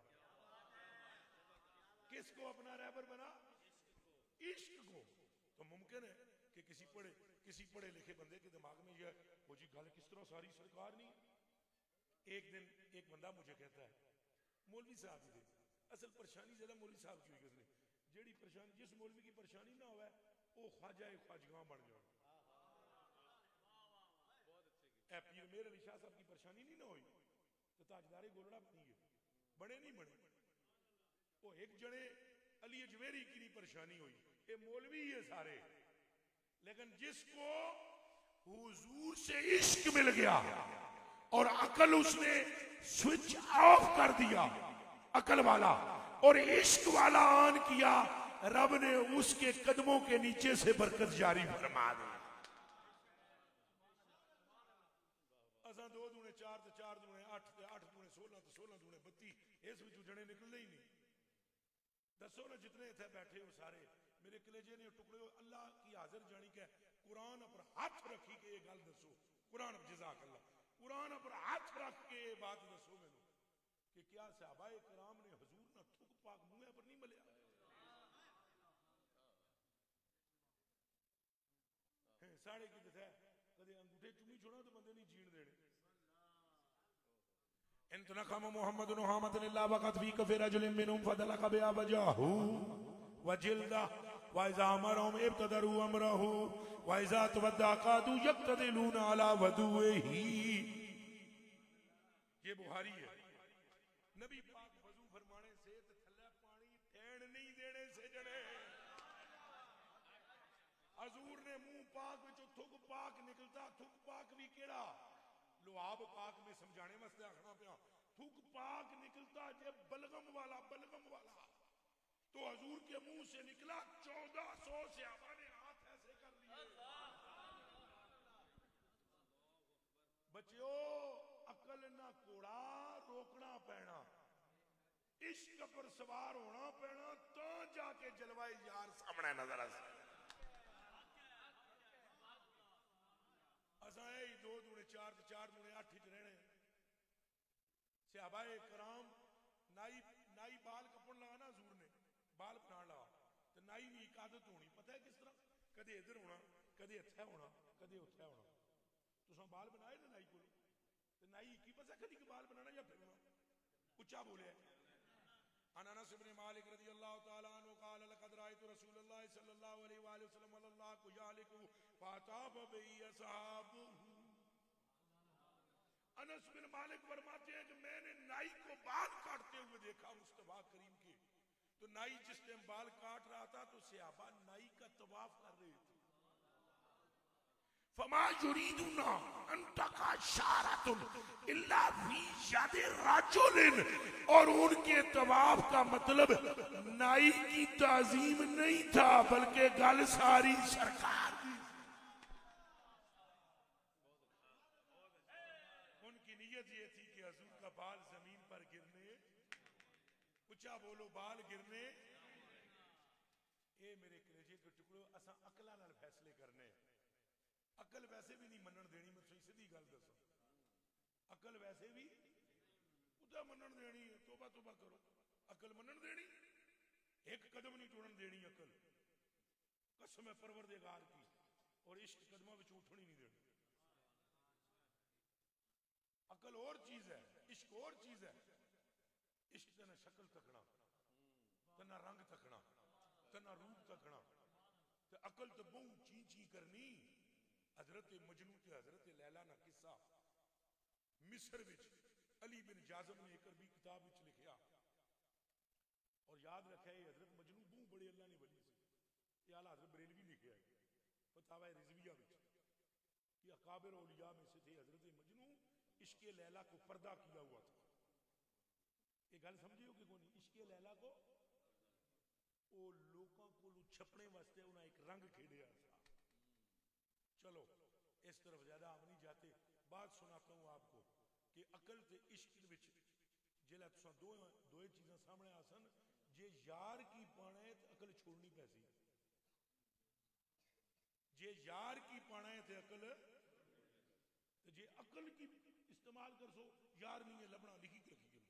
किसको अपना रहबर बना? इश्क को। तो मुमकिन है कि किसी पढ़े किसी पढ़े लिखे बंदे के दिमाग में यह वो जी गल किस तरह सारी सरकार नहीं। एक दिन एक बंदा मुझे कहता है मौलवी साहब जी असल परेशानी जरा मौलवी साहब की हुई, जेड़ी परेशानी जिस मौलवी की परेशानी ना होवे वो ख्वाजा ख्वाजगा बन जाए। पीर मेहर अली शाह साहब की परेशानी नहीं ना हुई तो ताजदारे गोलड़ा बनी गए, बने नहीं बने। वो एक जने अली अजमेरी की नहीं परेशानी हुई, ये मौलवी है सारे, लेकिन जिसको हुजूर से इश्क मिल गया और अकल उसने स्विच ऑफ कर दिया, अकल वाला और इश्क वाला ऑन किया, रब ने उसके कदमों के नीचे से बरकत जारी फरमा दी। असा दो दूने चार ते चार दूने अठ ते अठ दूने सोलह ते सोलह दूने बत्ती, इस विचों जने निकलने ही नहीं। दसो ना जितने इतने बैठे हो सारे मेरे कलेजे ने टुकड़े हो, अल्लाह की हाजिर जानी के कुरान पर हाथ रखी के ये गल दसो, कुरान जज़ाक अल्लाह, कुरान पर हाथ रख के ये बात दसो मैनू कि क्या सहाबाए कराम ने हुजूर ना थुक पाक मुंह पर नहीं मलिया? साढ़े की दसा कदे अंगूठे चुमी छोड़ा तो बंदे नहीं जीण देने। इन तनखम मोहम्मद नुहामत इल्ला वक़त फी कफी रजुलिन मिनहुम फदलक बिहा वजहू वजिल्दा वाइजा अमरहुम इब्तदरू अमरहू वाइजा तवद्दा कादू यक्तदिलून अला वदुही। ये बुखारी है। नबी पाक वजू फरमाने से ते थल्ले पानी ठहन नहीं देने से जड़े हजूर ने मुंह पाक विचों थुक पाक निकलता, थुक पाक भी केड़ा लुआब पाक में समझाने वास्ते आखना पिया, थुक पाक निकलता जे बलगम वाला बलगम वाला तो हजूर के मुंह से निकला चौदह सौ सहाबा ने हाथ ऐसे कर लिए। बच्चों अकल ना कोड़ा रोकना पैना, इश्क पर सवार होना पैना तो जाके जलवाए यार सामने नजर आ। असा दो दूने चार चार दूने अठ च रहने। सहाबाए कराम नाई नाई बाल कपन लगा ना हजूर ने बाल बना लगा तो नाई भी एक आदत होनी, पता है किस तरह, कदे इधर होना कदे इत्थे होना कदे उत्थे होना। तुसां बाल बनाए ना नाई को तो नाई की पता कदी के बाल बनाना या फिरना। उच्चा बोले अनस इब्न मालिक रज़ियल्लाहु तआला अन्हु क़ाल लक़द रायतु रसूलल्लाह सल्लल्लाहु अलैहि वसल्लम वल्लाहु यालिकु फाताब बि असहाबहु। अनस बिन मालिक फरमाते हैं कि मैंने नाई को बाल काटते हुए देखा मुस्तफा करीम के, तो नाई जिस टाइम बाल काट रहा था तो सहाबा नाई का तवाफ कर रहे थे। फमा युरीदुना अंतका शारतुन इल्ला फी यादि रजुलिन, और उनके तवाफ का मतलब नाई की ताजीम नहीं था बल्कि गल सारी सरकार की। उनकी नीयत ये थी कि हजूर का बाल जमीन पर गिरने, ऊंचा बोलो बाल गिरने। ये मेरे कलेजे के टुकड़ो असा अकला नाल फैसले करने, अकल वैसे भी नहीं मनन देनी। मैं तुझे सीधी गल दसा, अकल वैसे भी उदा मनन देनी है। तोबा तोबा करो, अकल मनन देनी, एक कदम नहीं टुरन देनी अकल, कसम है परवरदिगार की, और इश्क कदमों में उठनी नहीं देनी। अकल और चीज है, इश्क और चीज है। इश्क तना शक्ल तकना, तना रंग तकना, तना रूप तकना, तो अकल तो बहु ची ची करनी। हजरत मजनू ते हजरत लैला ना किस्सा मिस्र विच अली बिन जाज़म ने एक अरबी किताब विच लिखिया, और याद रखे ये हजरत मजनू बहु बड़े अल्लाह ने वली सी। ये आला हजरत बरेलवी लिखिया है फतावा रिजविया विच कि अकाबिर औलिया में से थे हजरत मजनू, इश्क लैला को पर्दा किया हुआ था। ये गल समझी हो कि कोई नहीं, इश्क लैला को वो लोगों को छपने वास्ते उन्हें एक रंग खेड़िया था। चलो इस तरफ ज्यादा हम नहीं जाते। बात सुनाता हूं आपको कि अकल ते इश्क विच जिला तुसा दो दो चीज़ां सामने आसन, जे यार की पाना है तो अकल छोड़नी पैसी, जे यार की पाना है तो अकल, तो जे अकल की इस्तेमाल कर सो यार नहीं है लबना लिखी रखी करो।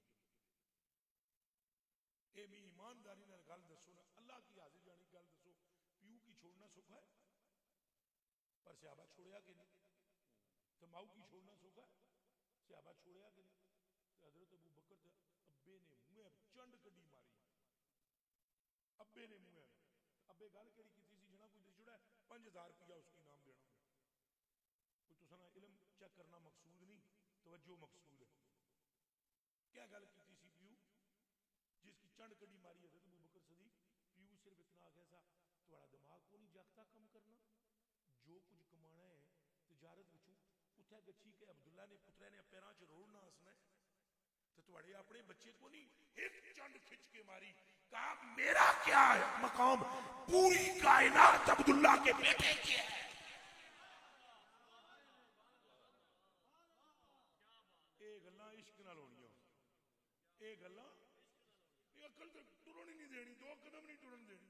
ए मी ईमानदारी ने गल दसो ना, अल्लाह की हाजिर जानी गल दसो, प्यू की छोड़ना सौखा है पर सहाबा छोड़िया कि नहीं, तो माऊ की छोड़ना सौखा है सहाबा छोड़िया कि नहीं। तो हजरत अबू बकर ते अब्बे ने मुंह चंड कड़ी मारी, अब्बे ने मुंह अब्बे गल केड़ी की सी जना कोई जुड़ा पांच हजार रुपया उसकी नाम देना, कोई तुसा ना इलम चेक करना मकसूद नहीं, तवज्जो मकसूद है। क्या गल की सी प्यू जिसकी चंड कड़ी मारी है हजरत अबू बकर सदीक, प्यू सिर्फ इतना आखिया सा तुम्हारा दिमाग को नहीं जागता कम करना, जो कुछ कमाना है तिजारत विचों उठा गच्छी के अब्दुल्ला ने पुत्रे ने पैरों च रोड़ना हसना तो तुम्हारे अपने बच्चे को नहीं एक चंड खिंच के मारी, कहा मेरा क्या है मकाम, पूरी कायनात अब्दुल्ला के बेटे की है। ये गल्लां इश्क नाल होणियां, ये गल्लां अकल तो टुरन ही नहीं देनी, दो कदम नहीं टुरन देनी।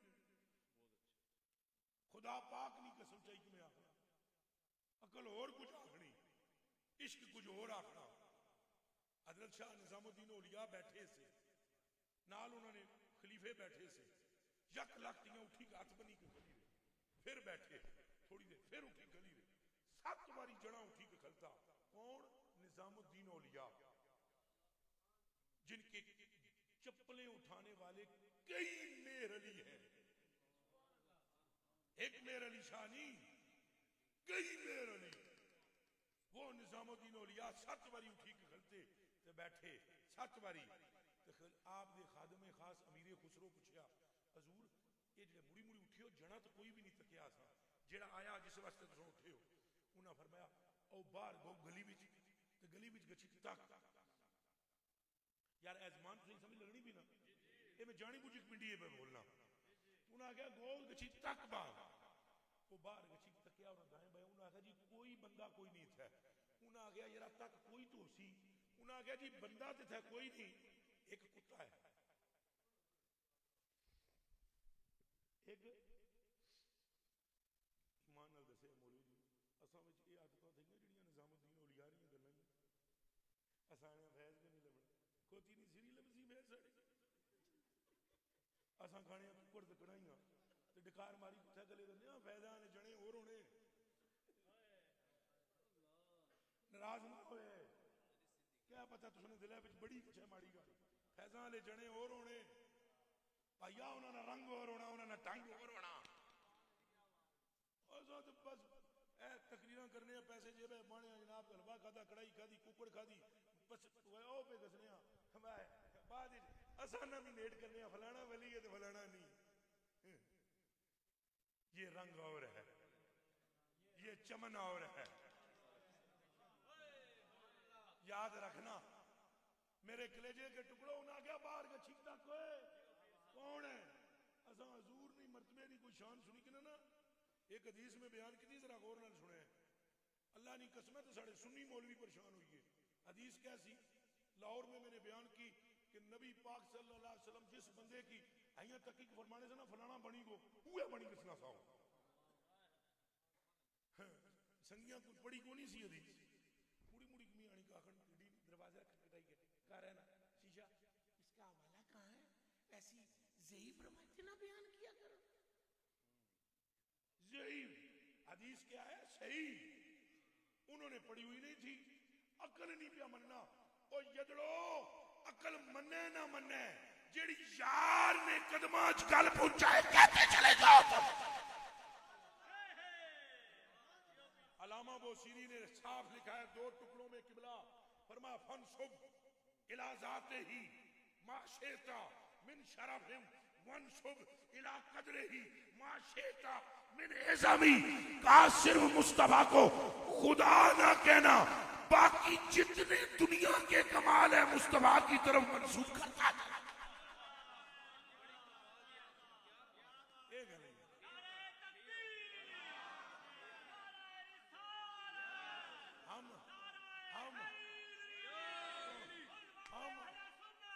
खुदा पाक नहीं कसम चाहिए कि मैं आखना, अकल और कुछ आखनी, इश्क कुछ और आखना। हजरत शाह निजामुद्दीन औलिया बैठे से नाल उन्होंने खलीफे बैठे से, यक लख दियां उठी हाथ बनी के खली रहे, फिर बैठे थोड़ी देर फिर उठी खली रहे, सात बारी जड़ा उठी के खलता। कौन? निजामुद्दीन औलिया, जिनके चप्पलें उठाने वाले कई मेर अली हैं, एक मेर अली शाह नहीं कई मेर अली। वो निजामुद्दीन औलिया सत बारी उठी के खलते ते बैठे सत बारी। तो आप दे खादमे खास अमीर खुसरो पूछया हजूर ये जे मुड़ी मुड़ी उठे हो जना तो कोई भी नहीं तकिया सा, जेड़ा आया जिस वास्ते तुम उठे हो, उन्हें फरमाया ओ बाहर गो गली विच, ते गली विच गच्छी तक यार एजमान तुझे समझ लगनी भी ना, ये मैं जानी बुझी पिंडी पे बोलना। उन्हें आख्या गो गच्छी तक बाहर, वो बाहर गच्छी तकिया उन्हें दाएं बाएं, उन्हें आख्या जी कोई बंदा कोई नहीं था, उन्हें आख्या यार तक कोई तो सी, उन्हें आख्या जी बंदा तो था कोई नहीं, एक कुत्ता है। एक ईमान नाल दसे मौलवी जी असां विच ये आदतां थईयां जिहड़ियां निजामुद्दीन औलिया दी गल्लां ही असां ने फैज़ भी नहीं लभना, खोती नहीं सिरी लभसी फैज़ साडी, असां खाने कुक्कड़ ते कढ़ाइयां ते डकार मारी कुत्थे गले दिंदे आ, फैज़ां ने जने होर होने, नाराज ना होए, क्या पता तुसने दिल विच बड़ी कुछ है माड़ी गल, फैज़ां वाले जने होर होने भाइया, उन्होंने रंग होर होना, उन्होंने टंग होर होना। तो बस ए तकरीरां करने पैसे जेबे बाने जनाब हलवा खादा कढ़ाई खादी कुकड़ खादी बस ओ पे दसने बाद असा नॉमिनेट करने फलाना वली है तो फलाना नहीं, ये रंग और है, ये चमन और है। याद रखना मेरे कलेजे के टुकड़ों, उन्हें क्या बाहर का छीकता कोई कौन है, असा हजूर नहीं मर्तबे की कोई शान सुनी कि ना, एक हदीस में बयान की जरा गौर नाल सुने, अल्लाह की कसम है तो साढ़े सुन्नी मौलवी परेशान हुई है। हदीस क्या सी? लाहौर में मैंने बयान की कि नबी पाक सल्लल्लाहु अलैहि वसल्लम जिस बंदे की अहियां तक फरमाने से ना फलाना बनी गो उहे बनी किसना साओ, संगिया कोई पढ़ी को नहीं सी हदीस, मुड़ी मुड़ी मी आनी का आखन दरवाजा खटखटाई के कह रहे ना शीशा इसका हवाला कहाँ है, ऐसी ज़ईफ रवायत ना बयान किया करो। ज़ईफ हदीस क्या है? सही उन्होंने पढ़ी हुई नहीं थी, अकल नहीं पिया मनना। ओ यदड़ो अकल मने ना मने, जेड़ी यार ने कदमां च गल पहुंचाए कहते चले जाओ तुम। अलामा बोसीरी ने साफ लिखा है दो टुकड़ों में किबला, फरमा फनसुब इला ज़ाते ही माशेता मिन शरफिम वनसुब इला कदरे ही माशेता मिन इज़मी। कहा सिर्फ मुस्तफा को खुदा ना कहना, बाकी जितने दुनिया के कमाल है मुस्तफा की तरफ मंसूब करता है। हम हम हम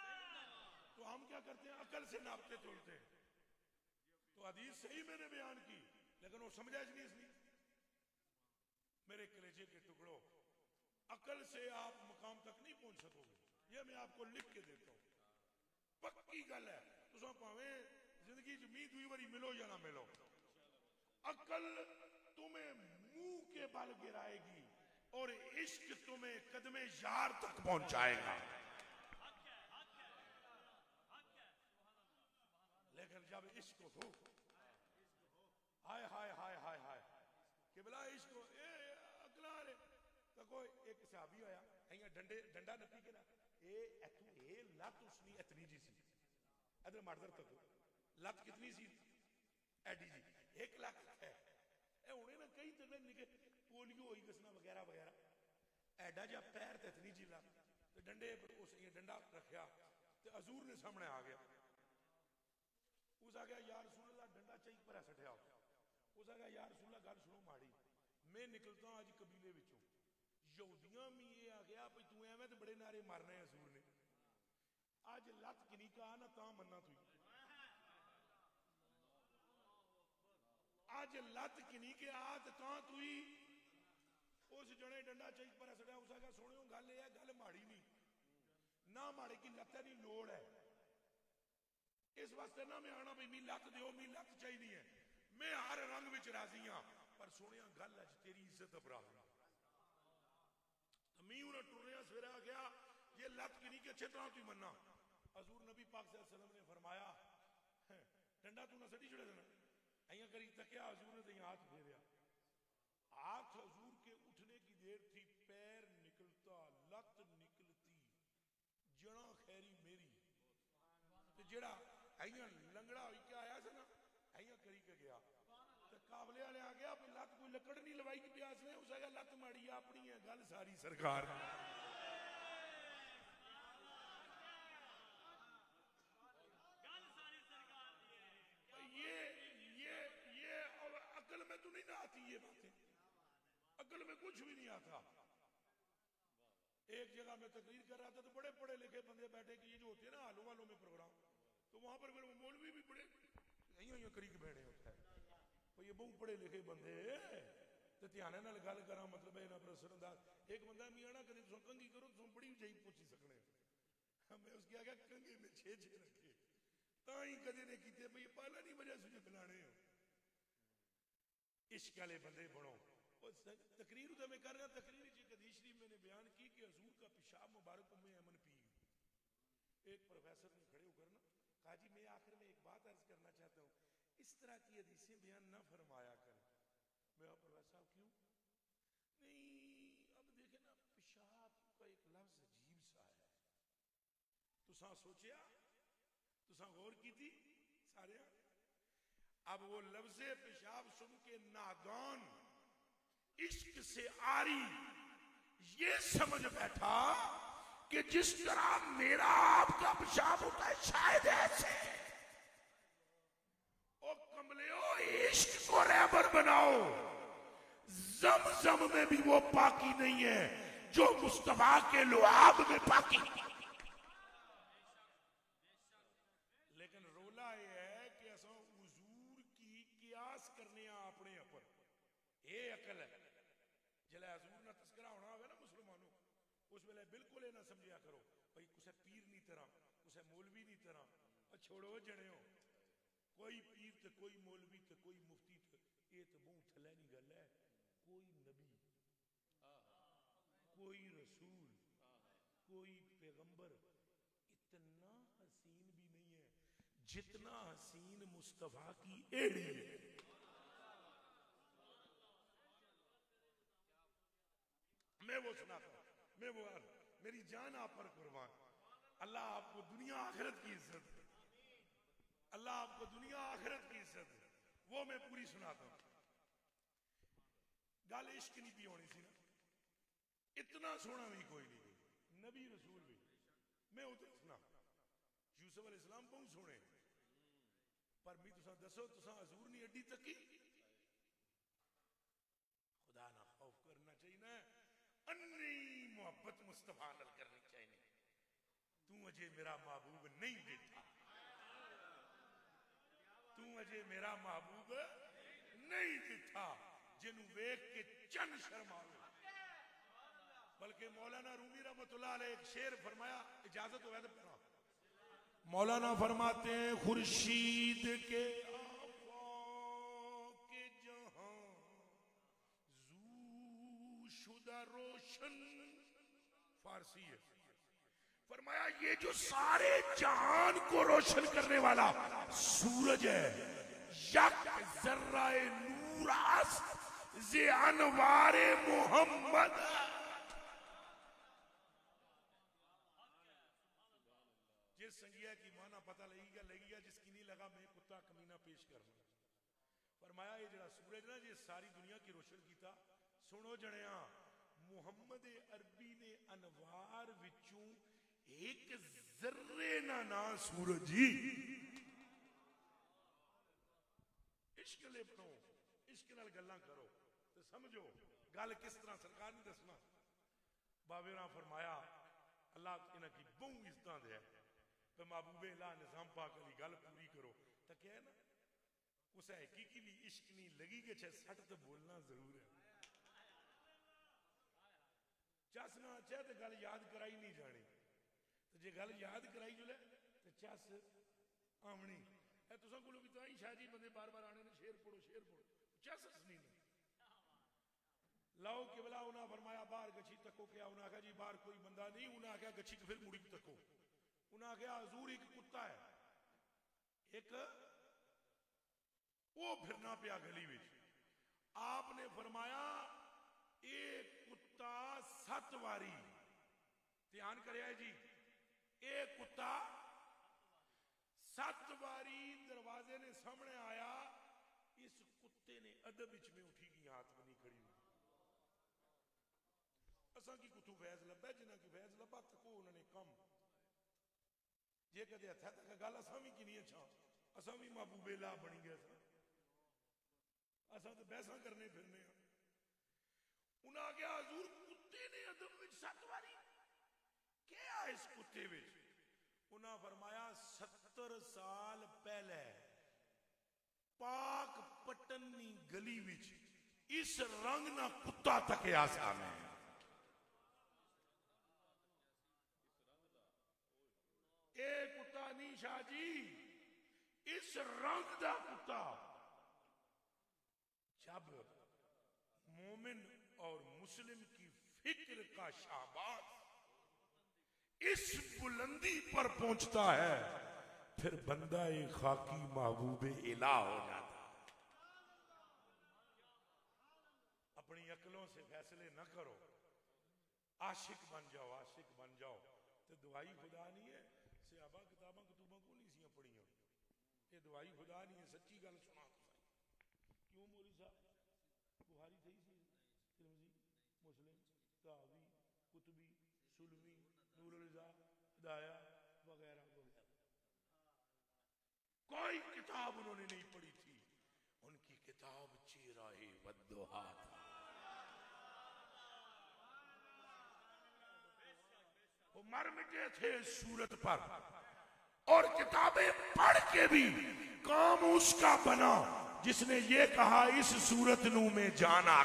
क्या करते हैं, अकल से नापते तोलते हैं। तो हदीस सही मैंने बयान की, लेकिन वो समझा नहीं इसलिए। मेरे कलेजे के टुकड़ों, अकल से आप मुकाम तक नहीं पहुंच सकोगे, ये मैं आपको लिख के देता हूं, पक्की गल है। तुम भावे जिंदगी च मीह दुई बारी मिलो या ना मिलो, अकल तुम्हें मुंह के बल गिराएगी और इश्क तुम्हें कदमे यार तक पहुंचाएगा। लेकिन जब इश्क हो, हाय हाय हाय हाय हाय कि बला इश्क हो, ए अगला रे तो कोई एक सहाबी होया, अइयां डंडे डंडा नपी के ना, ए एथू ए लत उसनी इतनी जी सी, इधर मर्दर तक लत कितनी सी, एडी जी, एक लाख है। ए हुणे ना कई जगह निके पोलियो होई कसना वगैरह वगैरह, एडा जा पैर ते इतनी जी लत, ते डंडे उस डंडा रखया ते हजूर ने सामने आ गया। उस आ गया या रसूल अल्लाह डंडा चाहिए पर सटिया, उस आ गया या रसूल अल्लाह गल सुनो माड़ी, मैं निकलता अज कबीले विचों, यहूदियां भी ये आ गया भाई तू एवं तो बड़े नारे मारने हजूर ने, अज लत किनी का ना ता मन्ना तू, अज लत किनी के आ ता तू ही। उस जने डंडा चाहिए पर सटिया, उस आ गया सुनियो गल ये गल माड़ी नहीं ना, माड़े की लत की लोड़ है, इस वास्ते ना मैं आना भाई मी लत दो, मी लत चाहिए है, मैं हर रंग विच राजी हाँ, पर सुनिया गल अज तेरी इज्जत अपरा मी उन्हें टुरया सवेरा आ गया, ये लत की नहीं कि अच्छे तरह तू मन्ना। हजूर नबी पाक सल्लल्लाहु अलैहि वसल्लम ने फरमाया डंडा तू ना सटी छड़े देना, अइयां करी तकिया, हजूर ने तो हाथ फेरिया, हाथ हजूर के उठने की देर थी, पैर निकलता, लत निकलती, जना खैरी मेरी, जेड़ा अइयां लंगड़ा होई के आया था ना, अइयां करी के गया, तो काबले वाले आ गया भी लत कोई लकड़ नहीं लवाई की प्यास ने, उस गया लत माड़ी अपनी है, गल सारी सरकार ये ये ये अकल में तो नहीं ना आती ये बातें, अकल में कुछ भी नहीं आता। एक जगह में तकरीर कर रहा था तो बड़े पढ़े लिखे बंदे बैठे कि ये जो होते हैं ना आलू वालों में प्रोग्राम, तो वहां पर मेरे मौलवी भी बड़े यही करी के बैठे होता है, तो ये बहुत पढ़े लिखे बंदे तो ध्यान नाल गल करा, मतलब है ना प्रोफेसर अंदाज, एक बंदा मियाना कदे तुम कंघी करो तुम बड़ी जाई पूछी सकने, मैं उसके आगे कंघे में छे छे रखे ताई कदे ने कीते भाई पाला नहीं वजह सुझे खिलाने हो, इश्क वाले बंदे बनो। तकरीर तो मैं कर रहा, तकरीर की हदीस शरीफ मैंने बयान की कि हजूर का पेशाब मुबारक में अमन पी, एक प्रोफेसर ने खड़े होकर ना कहा जी मैं आखिर में एक बात अर्ज करना चाहता हूँ, इस तरह की हदीसें बयान ना फरमाया करें। मैं प्रोफेसर साहब क्यों नहीं, अब देखे ना पेशाब का एक लफ्ज अजीब सा है, तुसा सोचिया तुसा गौर की थी सारे, अब वो लफ्ज़े पेशाब सुन के नादान इश्क से आरी ये समझ बैठा कि जिस तरह मेरा आपका पेशाब होता है शायद ऐसे, ओ कमलियो इश्क को रहबर बनाओ, ज़म-ज़म में भी वो पाकी नहीं है जो मुस्तफा के लुआब में पाकी। लेकिन रोला ये है कि ऐसा हुजूर की कियास करने अपने ऊपर, ये अकल है। जला हजूर ना तस्करा होना होगा ना मुसलमानों, उस वेले बिल्कुल ये ना समझिया करो भाई कुछ पीर नहीं तरह, कुछ मौलवी नहीं तरह, और छोड़ो जने हो, कोई पीर ते कोई मौलवी ते कोई मुफ्ती ते, ये तो बहुत थलैनी गल है, कोई नबी, कोई रसूल, कोई पैगंबर इतना हसीन भी नहीं है जितना हसीन मुस्तफा की एड़ी है। मैं वो सुनाता हूं, मैं वो मेरी जान आप पर कुर्बान, अल्लाह आपको दुनिया आखिरत की इज्जत दे, अल्लाह आपको दुनिया आखिरत की इज्जत दे, वो मैं पूरी सुनाता हूं। गल इश्क नहीं पी होनी सी ना, इतना सोना भी कोई नहीं, नबी रसूल भी, मैं उधर सुना यूसुफ अलैहिस्सलाम बहुत सोने, पर मी तुसा दसो तुसा हजूर नहीं अड्डी तकी, खुदा ना खौफ करना चाहिए ना, अन्नी मोहब्बत मुस्तफा नाल करनी चाहिए, तू अजे मेरा महबूब नहीं देखा। अजे मेरा महबूब नहीं दिखा जिन्हों वेख के चंद शर्मावे। बल्कि मौलाना रूमी रहमतुल्लाह अलैह एक शेर फरमाया, इजाजत हो तो पढ़ा। मौलाना फरमाते हैं खुर्शीद के आफाक के जहां जू शुदा रोशन, फारसी है, फरमाया ये जो सारे जहान को रोशन करने वाला सूरज है, यक जर्राए नूरास जे अनवारे मोहम्मद। जिस संगिया की माना पता लगेगा लगेगा, जिसकी नहीं लगा मैं कुत्ता कमीना पेश करना। फरमाया ये जरा सूरज ना जे सारी दुनिया की रोशन कीता। सुनो जणिया, मुहम्मद अरबी ने अनवार विचों एक जर्रे ना ना सूरज जी। इश्क ले पढ़ो, इश्क नाल गल्लां करो तो समझो गल किस तरह। सरकार ने दसना बाबे ने फरमाया अल्लाह इन्हां की बहु इज्जत दे तो महबूबे ला निजाम पाक अली गल पूरी करो तो क्या है ना, उस हकीकी भी इश्क नहीं लगी कि छे सट तो बोलना जरूर है। चस ना चाहे तो गल याद कराई नहीं जानी, तो जे गल याद कराई जुले तो चस आवनी है। तुसां कोलों भी तां ही शाह जी बंदे बार बार आने ने शेर पढ़ो शेर पढ़ो, चस हसनी ने लाओ किबला। उन्हें फरमाया बाहर गच्छी तको, क्या उन्हें आख्या जी बाहर कोई बंदा नहीं। उन्हें आख्या गच्छी फिर मुड़ी तको। उन्हें आख्या हजूर एक कुत्ता है, एक वो फिरना पिया गली में। आपने फरमाया एक कुत्ता सत वारी, ध्यान करे जी, एक कुत्ता सत वारी दरवाजे ने सामने आया। इस कुत्ते ने अदब विच में उठी की हाथ बनी खड़ी हुई। असा की कुतु फैज लभा, जिन्हें की फैज लभा तको उन्होंने कम। जे कदे हथा तक गल असा भी कि अच्छा असा भी महबूबे ला बनी गए, असा तो बहसा करने फिरने। उन्हें आख्या हजूर कुत्ते ने अदब विच सत वारी क्या इस कुत्ते विच? उन्हें फरमाया सत्तर साल पहले पाक पटनी गली विच इस रंग ना कुत्ता तकया सा मैं। ए कुत्ता नहीं शाह जी, इस रंग दा कुत्ता। जब मोमिन और मुस्लिम की फिक्र का शाहबाज इस बुलंदी पर पहुंचता है, फिर बंदा एक खाकी महबूबे इला हो जाता। अपनी अकलों से फैसले न करो, आशिक बन जाओ, आशिक बन जाओ। तो दुआई खुदा नहीं है, सियाबा किताबा कुतुबा को नहीं सी पढ़िया। ये दुआई खुदा नहीं है, सच्ची गल सुना। क्यों मौलवी साहब बुहारी थी सी, तिरमिज़ी, मुस्लिम, तावी, कुतुबी, सुलमी, नूरुल हुदा, हिदाया वगैरह वगैरह कोई किताब उन्होंने नहीं पढ़ी थी। उनकी किताब चेहरा-ए वद्दुहा था। वो मर मिटे थे सूरत पर, और किताबें पढ़ के भी काम उसका बना जिसने ये कहा इस सूरत नू में जाना।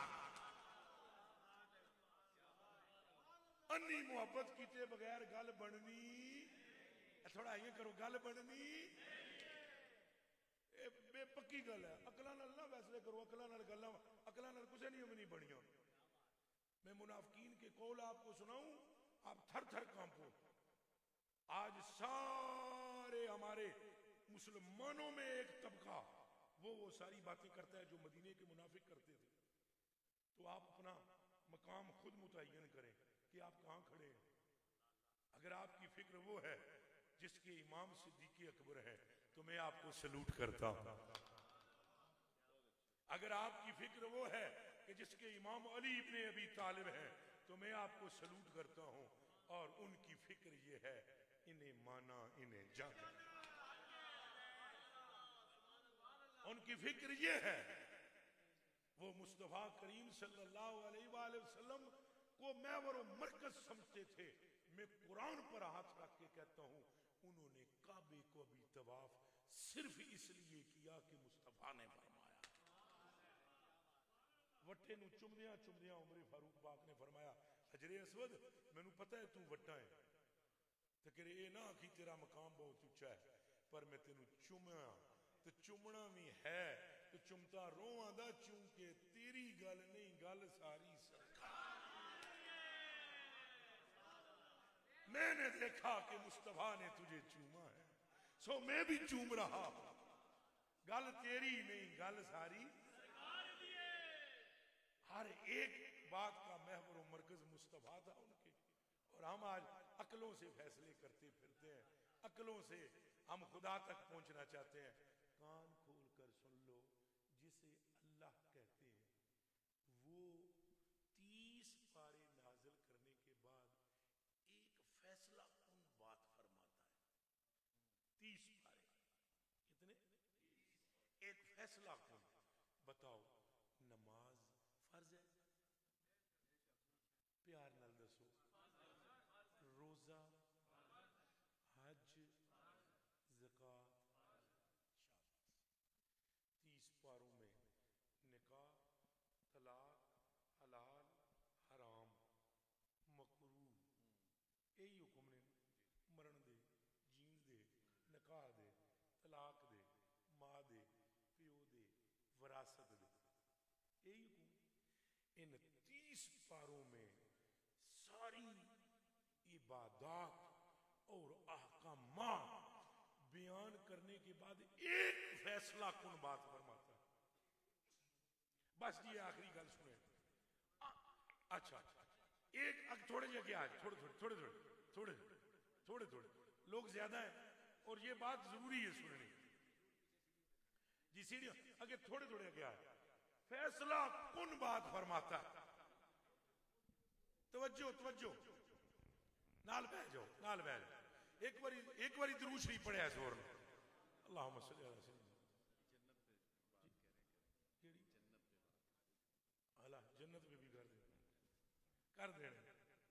अन्नी मोहब्बत कीते बगैर गल बननी, थोड़ा ये करो गल बननी बेपक्की गल है। अकलां नाल ना फैसले करो, अकलां नाल गल्लां, अकलां नाल कुछ नहीं भी नहीं बनिया। मैं मुनाफिकीन के कौल आपको सुनाऊं, आप थर थर कांपो। आज सारे हमारे मुसलमानों में एक तबका वो वो सारी बातें करता है जो मदीने के मुनाफिक करते थे। तो आप अपना मकाम खुद मुतय्यन करें कि आप कहां खड़े हैं। अगर आपकी फिक्र वो है जिसके इमाम सिद्दीक़ अकबर है तो मैं आपको सलूट करता हूं। अगर आपकी फिक्र वो है कि जिसके इमाम अली इब्ने अबी तालिब है तो मैं आपको सलूट करता हूं। और उनकी फिक्र ये है, इन्हें माना इन्हें जाना। उनकी फिक्र ये है, वो मुस्तफा करीम सल्लल्लाहु अलैहि वसल्लम को महवर व मरकज समझते थे। मैं कुरान पर हाथ रख के कहता हूं, उन्होंने काबे को भी तवाफ सिर्फ इसलिए किया कि मुस्तफा ने फरमाया। वट्टे नूं चुमदियां चुमदियां उमर फारूक पाक ने फरमाया, हजरे असवद मैनू पता है तू वट्टा है, तो करे ये ना आखी तेरा मकाम बहुत उच्चा है, पर मैं तेनू चुमया तो चुमना भी है तो चुमता रोवां दा, चूंकि तेरी गल नहीं गल सारी सरकार। मैंने देखा कि मुस्तफा ने तुझे चूमा है, सो मैं भी चूम रहा हूं। गल तेरी नहीं गल सारी सरकार की है। हर एक बात का महवर और मरकज मुस्तफा था उनके, और हम आज अकलों से फैसले करते फिरते हैं, अकलों से हम खुदा तक पहुंचना चाहते हैं। कान खोल कर सुन लो, जिसे अल्लाह कहते हैं वो तीस पारे नाजिल करने के बाद एक फैसला कुन बात फरमाता है। तीस पारे कितने? एक फैसला कुन। बताओ नमाज फर्ज है? प्यार नाल दसो। रोजा, हज, ज़कात, तीस पारों में निकाह, तलाक, हलाल, हराम, मकरूह, यही हुक्म ने। मरण दे, जीण दे, निकाह दे, तलाक दे, मां दे, प्यो दे, विरासत दे, यही हुक्म। इन तीस पारों में सारी इबादत और अहकामात बयान करने के बाद एक फैसला कुन बात फरमाता है। बस ये आखिरी गल सुने। अच्छा एक थोड़े जे क्या है, थोड़े थोड़े थोड़े थोड़े थोड़े थोड़े थोड़े लोग ज्यादा है और ये बात जरूरी है सुननी जी। सीढ़ियों आगे थोड़े थोड़े क्या है, फैसला कुन बात फरमाता है। तवज्जो तवज्जो, नाल बह जाओ, नाल बह जाओ। एक बारी एक बारी दरूद शरीफ पढ़िया जोर में, अल्लाहुम्मा सल्ली अला सय्यिदना। अला जन्नत में भी कर दे कर देना।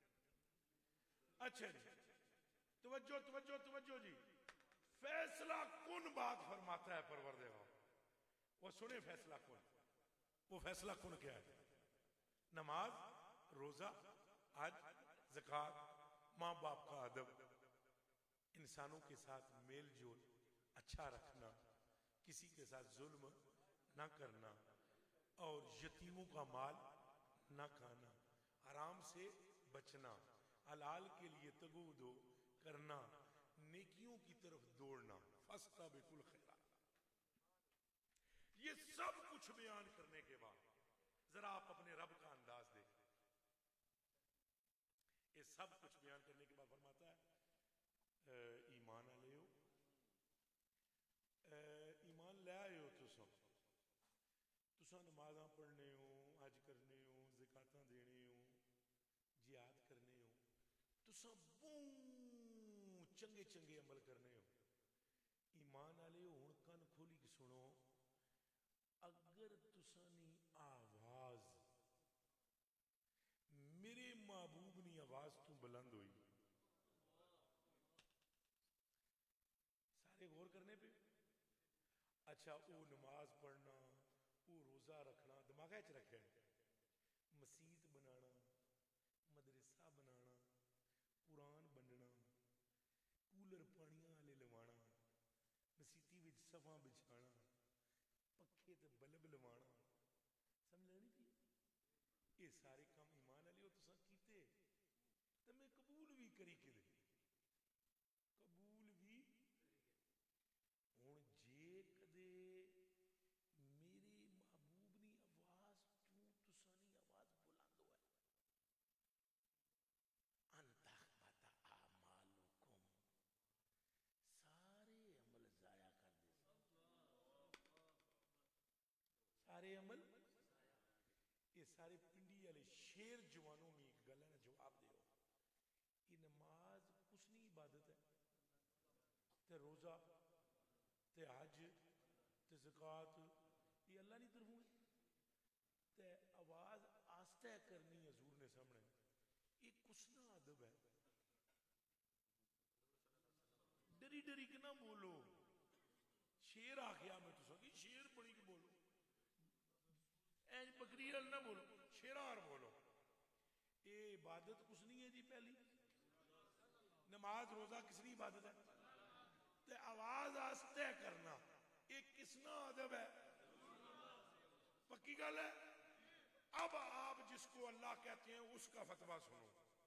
अच्छा जी, तवज्जो तवज्जो तवज्जो जी। फैसला कुन बात फरमाता है परवरदिगार, वो सुने फैसला कुन। वो फैसला कुन क्या है? नमाज, रोजा, हज, ज़कात, माँ बाप का अदब, इंसानों के साथ मेल जोल अच्छा रखना, किसी के साथ जुल्म ना करना, और यतीमों का माल ना खाना, हराम से बचना, हलाल के लिए तगुदो करना, नेकियों की तरफ दौड़ना, फस्ताबिकुल खैरात। ये सब कुछ बयान करने के बाद जरा आप अपने रब का अंदाज देखें। ये सब कुछ बयान करने के बाद फरमाता है ईमान ले हो, ईमान ले आए हो तुसा तुसा नमाजा पढ़ने हो, हज करने हो, ज़कातां देने हो, जिहाद करने हो, तुसा बहुत चंगे चंगे अमल करने हो। ईमान आले हो, हुण कन खोली के सुनो। अगर तुसा नी आवाज मेरे महबूब नी आवाज तू बुलंद हुई, सारे गौर करने पे। अच्छा वो नमाज पढ़ना, वो रोजा रखना दिमाग च रखे, मसीत बनाना, मदरसा बनाना, कुरान बनना, कूलर पानिया वाले लवाना, मसीती विच सफा बिछाना, पखे ते बल्ब लवाना, समझ लेनी थी। ये सारे काम ईमान वाले हो तुसा कीते, ते मैं कबूल भी करी के दे, कबूल भी। हुण जे कदे मेरे महबूब नी आवाज तू तुसा नी आवाज बुलंद होए, अंता बता आमालुकुम, सारे अमल जाया कर दे, सारे अमल। ये सारे पिंडी वाले शेर जवानों में एक गल है ना, जवाब दो। ये नमाज कुछ नहीं इबादत है, ते रोजा ते हज ते ज़कात ये अल्लाह की तरफों है। ते आवाज आस्ते करनी हजूर ने सामने, ये कुछ ना अदब है। डरी डरी के ना बोलो, शेर आखिया मैं तो सकी शेर बड़ी के बोलो एज बकरी ना बोलो शेरार बोलो। ये इबादत कुछ नहीं है जी। पहली नमाज रोजा किसनी इबादत है? ते आवाज आस्ते करना ये किसना अदब है? पक्की गल है। अब आप जिसको अल्लाह कहते हैं उसका फतवा सुनो।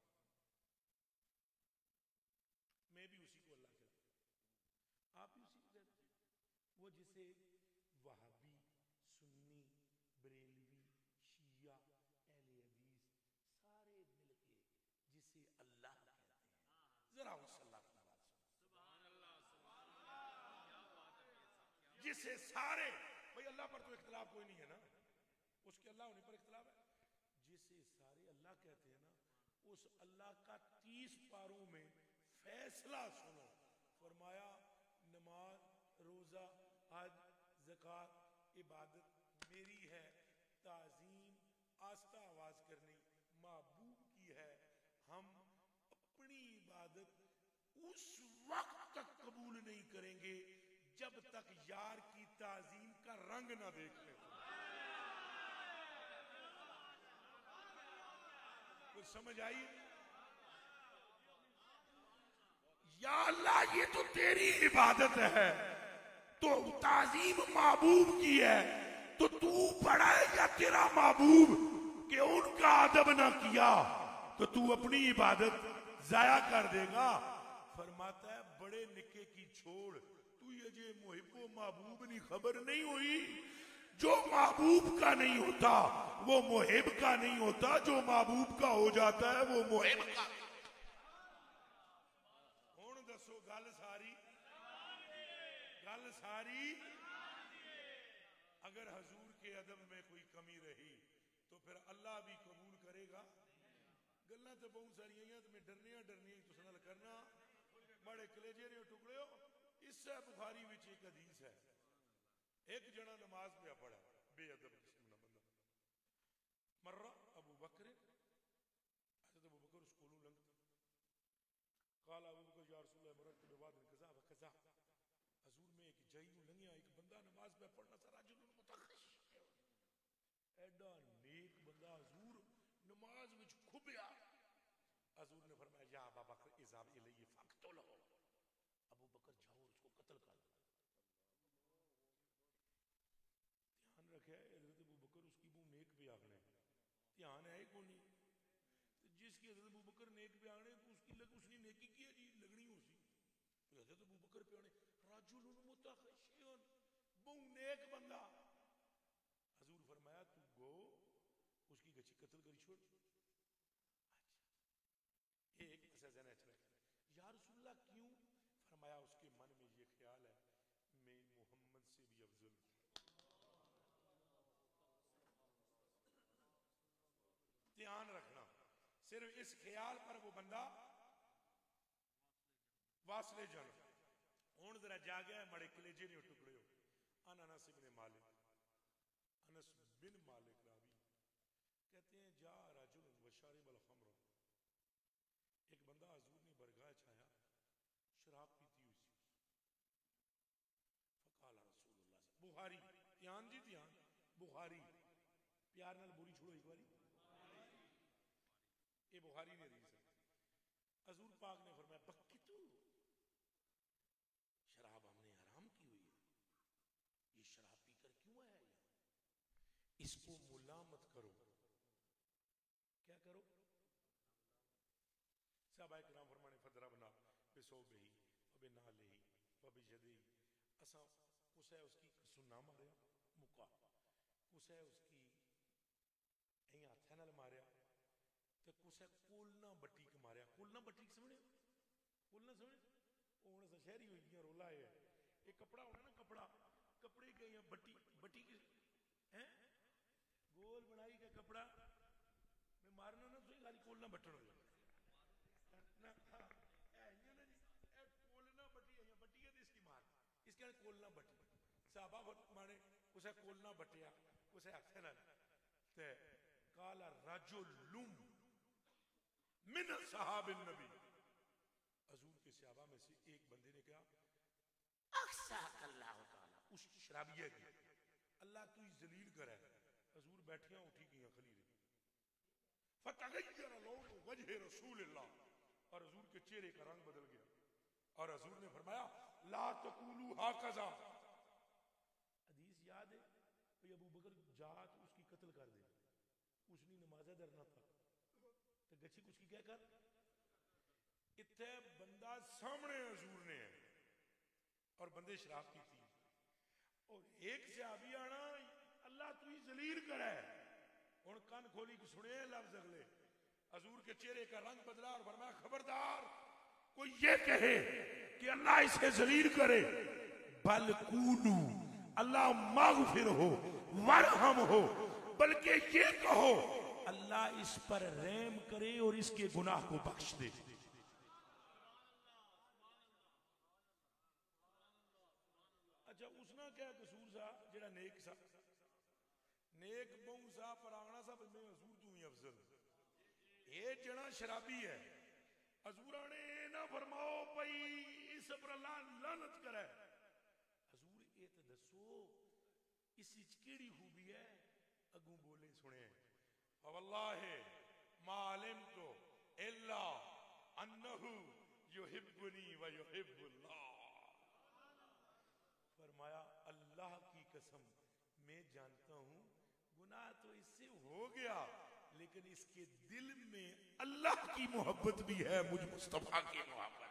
मैं भी उसी को अल्लाह कहता हूं, आप भी उसी को कहते हैं। वो जिसे वहाबी, सुन्नी, बरेलवी, शिया, अहले हदीस सारे मिलके जिसे अल्लाह कहते हैं, जरा उस अल्लाह की बात सुनो। जिसे सारे, भाई अल्लाह पर तो इख्तिलाफ कोई नहीं है ना, उसके अल्लाह होने पर इख्तिलाफ है। जिसे सारे अल्लाह कहते हैं ना, उस अल्लाह का तीस पारों में फैसला सुनो। फरमाया नमाज, रोजा, हज, ज़कात इबादत मेरी है, ताज़ीम आस्था आवाज करनी महबूब की है। हम अपनी इबादत उस वक्त तक कबूल नहीं करेंगे जब तक यार की ताज़ीम का रंग ना देख ले। कुछ समझ आई? या अल्लाह ये तो तेरी इबादत है, तो ताज़ीम महबूब की है, तो तू बड़ा है या तेरा महबूब कि उनका अदब ना किया तो तू अपनी इबादत जाया कर देगा। फरमाता है बड़े निके की छोड़, तू ये जे मुहिब्बो महबूब नहीं खबर नहीं हुई। जो महबूब का नहीं होता वो मुहिब का नहीं होता, जो महबूब का हो जाता है वो मुहिब का। हुण दसो गल सारी गल सारी अगर हजूर के अदब में कोई कमी रही तो फिर अल्लाह भी कबूल करेगा। गल्लां तो बहुत सारियां तो मैं डरनिया डरनिया तुस नाल करना बड़े कलेजे ने टुकड़े हो। इससे बुखारी विच एक हदीस है, एक जना नमाज पे पढ़ा बेअदब किस्म ना बंदा मर्रा अबू बकर, हज़रत अबू बकर स्कूलों लंघता, काला अबू बकर या रसूल अल्लाह मरत के बाद कज़ा व कज़ा, हजूर में एक जई नु लंघिया एक बंदा नमाज पे पढ़ना सा राजुल मुतखश एडा नेक बंदा हजूर नमाज विच खुबिया। हजूर ने फरमाया या अबू बकर इज़ाब इलैहि फक्तुलहु, अबू बकर जाओ और उसको कत्ल कर दो। ध्यान रखे हजरत अबू बकर उसकी मुंह नेक पे आगने ध्यान है ही को नहीं। तो जिसकी हजरत अबू बकर नेक पे आगने तो उसकी लग उसने नेकी की है जी लगनी हो सी। तो हजरत अबू बकर पे आने राजुलुन मुतखशियन बहु नेक बंदा। हजूर फरमाया तू गो उसकी गची कत्ल करी छोड़। अच्छा एक ऐसा जन है या रसूलल्लाह क्यों? फरमाया उसके मन में ये ख्याल है मैं मोहम्मद से भी अफजल हूं। ध्यान रखना सिर्फ इस ख्याल पर वो बंदा वासले जन हुण जरा जागया मड़े कलेजे ने टुकड़े हो। अन अनस इब्न मालिक, अनस बिन मालिक रावी कहते हैं जा रजुल व शारिबल खम्र, एक बंदा हजूर ने बरगाह छाया शराब पीती हुई सी। फकाला रसूलुल्लाह से बुखारी, ध्यान जी ध्यान बुखारी प्यार नाल बुरी छोड़ो एक बारी, ये बुखारी ने हदीस है। हजूर पाक ने फरमाया बक्की तू शराब हमने हराम की हुई है, ये शराब पीकर क्यों आया है? इसको मुलामत करो। क्या करो? साहबा किराम फरमाने फदरबना बिसौबिही व बिनालिही व बियदिही, असा कुसै उसकी सुन्ना मारिया मुका, कुसै उसकी ऐ हाथे नाल मारिया ते कुसै कोलना बट्टी क मारिया। कोलना बट्टी समझे? कोलना समझे? वो हुण असां शहरी होई गया रोला है ये कपड़ा होना ना कपड़ा कपड़े के या बट्टी बट्टी के हैं गोल बनाई का कपड़ा मैं मारना ना तो खाली कोलना बट्टन हो ना। हाँ ऐ ना जी ए कोलना बट्टी है बट्टी है इसकी मार इसके कोलना बट्टी साहबा माने उसे कोलना बट्टिया उसे हाथे नाल ते काला रजुलुम मिन सहाबिन नबी, हजूर के सहाबा में से एक बंदे ने कहा अक्सा अल्लाह ताला उस शराबिया की, अल्लाह तू जलील करे। हजूर बैठिया उठी गई खलीरे, फतगय्यर लौनु वजह रसूलिल्लाह, और हजूर के चेहरे का रंग बदल गया। और हजूर ने फरमाया ला तकूलू हाकजा। हदीस याद है भाई, अबू बकर जा तो उसकी कत्ल कर दे, उसने नमाजा डरना था तो गच्छी उसकी क्या कर। इतने बंदा सामने हजूर ने है और बंदे शराब पी थी, और एक सहाबी आना अल्लाह तू ही जलील करे। हुण कान खोली के सुने लफ्ज अगले, हजूर के चेहरे का रंग बदला और फरमाया खबरदार कोई ये कहे कि अल्लाह इसे जलील करे, बल कूलू अल्लाह मागफिर हो वरहम हो, बल्कि ये कहो अल्लाह इस पर रहम करे और इसके गुनाह को बख्श दे। अच्छा उसना क्या कसूर सा जेड़ा नेक सा, नेक बहु सा परागना सा मैं हजूर तू ही अफजल। ये जना शराबी है, हजूरा ने ना फरमाओ भाई इस पर अल्लाह लानत करे। हजूर ये तो दसो इस केड़ी खूबी है। अगू बोले सुने, वल्लाहि मा अलिमतु इल्ला अन्नहु युहिब्बुनी व युहिब्बुल्लाह। फरमाया अल्लाह की कसम मैं जानता हूं गुनाह तो इससे हो गया, लेकिन इसके दिल में अल्लाह की मोहब्बत भी है, मुझ मुस्तफा की मोहब्बत।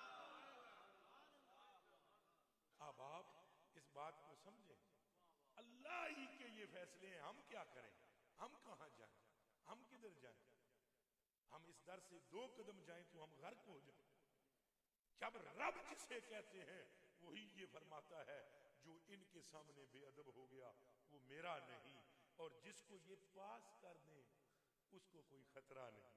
अब आप इस बात को समझें, अल्लाह ही के ये फैसले हैं, हम क्या करें, हम कहां जाएं, हम किधर जाएं। हम इस दर से दो कदम जाएं तो हम गर्क हो जाएं। जब रब जिसे कहते हैं वही ये फरमाता है जो इनके सामने बेअदब हो गया वो मेरा नहीं, और जिसको ये पास कर दे उसको कोई खतरा नहीं।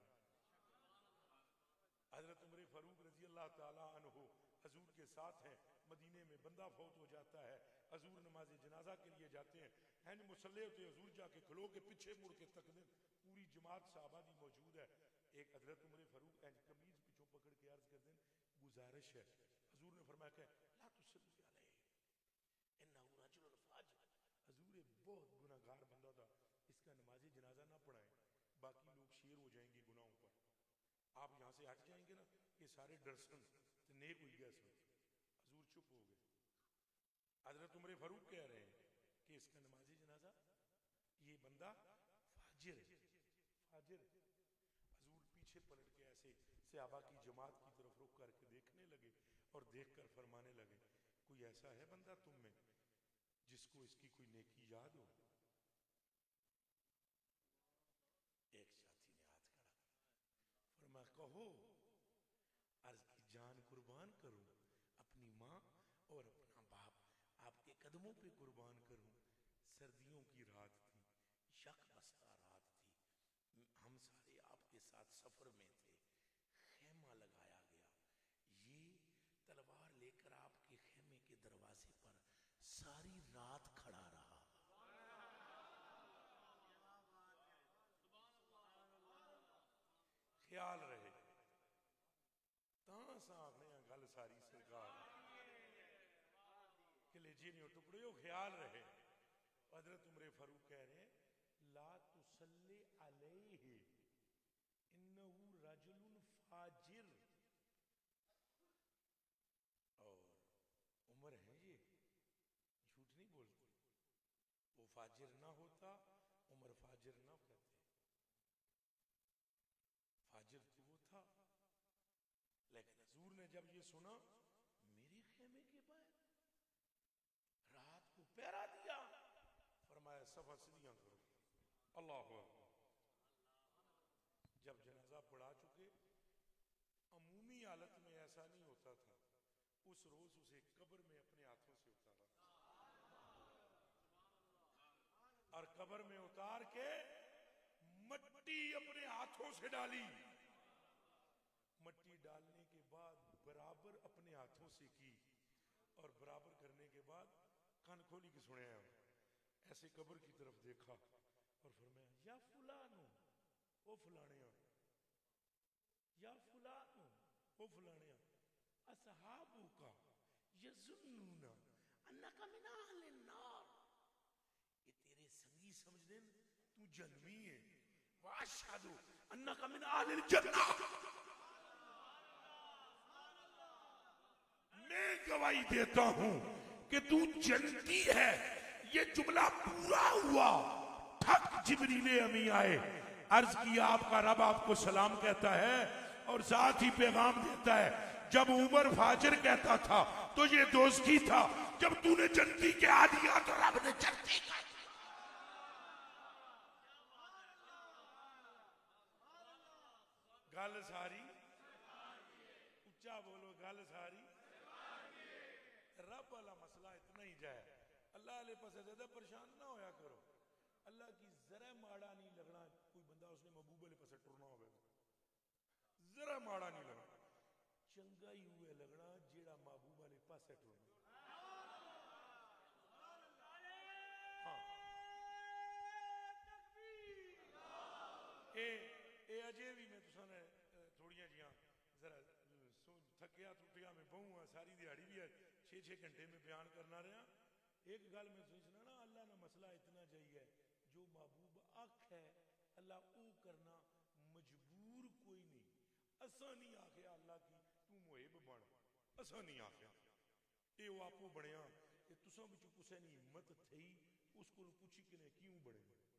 हजरत उमर फारूक रजी अल्लाह ताला अन्हु हजूर के साथ हैं, मदीने में बंदा फौत हो जाता है, हजूर नमाज जनाजा के लिए जाते हैं, हैं मुसल्ले होते हजूर जाके खलो के पीछे मुड़ के तक दें, पूरी जमात साहबा दी मौजूद है। एक हजरत उमर फारूक कमीज पिछों पकड़ के अर्ज कर दें गुजारिश है। हजूर ने फरमाया ला तुसल्ली अलैहि इन्नहु रजुलुन फाजिर। हजूर बहुत गुनाहगार बंदा था, इसका नमाज जनाजा ना पढ़ाएं, बाकी लोग शेर हो जाएंगे गुनाहों पर। आप यहाँ से हट जाएंगे ना ये सारे डरसन तो नेक हुई गया सब। हजूर चुप हो गए। हजरत उमर फारूक कह रहे हैं कि इसका नमाजी जनाजा ये बंदा फाजिर है, फाजिर। हजूर पीछे पलट के ऐसे सहाबा की जमात की तरफ रुख करके देखने लगे और देखकर फरमाने लगे कोई ऐसा है बंदा तुम में जिसको इसकी कोई नेकी याद हो। एक साथी ने हाथ खड़ा फरमाया कहो, अर्ज की जान कुर्बान करूं, अपनी माँ और अपना बाप आपके कदमों पे कुर्बान करूं। सर्दियों की रात थी, यक बस्ता रात थी, हम सारे आपके साथ सफर में थे, खेमा लगाया गया, ये तलवार लेकर आपके खेमे के दरवाजे पर सारी रात खड़ा रहा। ख्याल रहे तां सामने गल सारी सरकार के लेजी नहीं टुकड़े हो, ख्याल रहे। हजरत उमर फारूक कह रहे हैं ला तुसल्ली अलैहि इन्नहु रजुलुन फाजिर। और उमर है ये झूठ नहीं बोलते, वो फाजिर ना होता उमर फाजिर ना कहते, फाजिर तो वो था। लेकिन हजूर ने जब ये सुना मेरे खेमे के बाहर रात को पहरा दिया, फरमाया सफा सीधियां करो, अल्लाह अकबर। जब जनाजा पढ़ा चुके, अमूमी हालत में ऐसा नहीं होता था, उस रोज उसे कब्र में अपने हाथों से उतारा और कब्र में उतार के मट्टी अपने हाथों से डाली। मट्टी डालने के बाद बराबर अपने हाथों से की और बराबर करने के बाद कान खोली के सुने हैं, ऐसे कब्र की तरफ देखा और फरमाया या फुलानो ओ फुलानिया, या फुलानो ओ फुलानिया, असहाबू का यजुन्नूना अन्नका मिन अहलिन नार, ये तेरे संगी समझ ले तू जन्मी है। वाशहदु अन्नका मिन अहलिल जन्नह, मैं गवाही देता हूं कि तू जन्नती है। ये जुमला पूरा हुआ, ठक जिब्रील अमी आए, अर्ज किया आपका रब आपको सलाम कहता है और साथ ही पैगाम देता है। जब उमर फाजिर कहता था तो ये दोस्ती था, जब तूने जन्नती कह दिया तो रब ने जन्नती कर दिया। गल सारी उच्चा बोलो, गल सारी। रब वाला मसला इतना ही जाए, अल्लाह वाले पास ज्यादा परेशान ना होया करो। अल्लाह की जरा माड़ा नहीं लगना, कोई बंदा उसने महबूब वाले पास टुरना होगा, जरा माड़ा नहीं लगना, चंगा ही हुए लगना जेड़ा महबूब वाले पास टुरना। हाँ ए ए अजे भी मैं तुसाने थोड़ियां जियां जरा थकिया टुटिया में बहु सारी दिहाड़ी भी है छे छे घंटे में बयान करना रहा। एक गल मैं सोचना ना, अल्लाह ने मसला इतना चाहिए जो महबूब अख है अल्लाह वो करना मजबूर कोई नहीं। असा नहीं आख्या अल्लाह की तू मुहिब बन, असा नहीं आख्या, ये वो आपो बनया। तुसा विचों किसी ने हिम्मत थी उसको पूछी कि क्यों बने,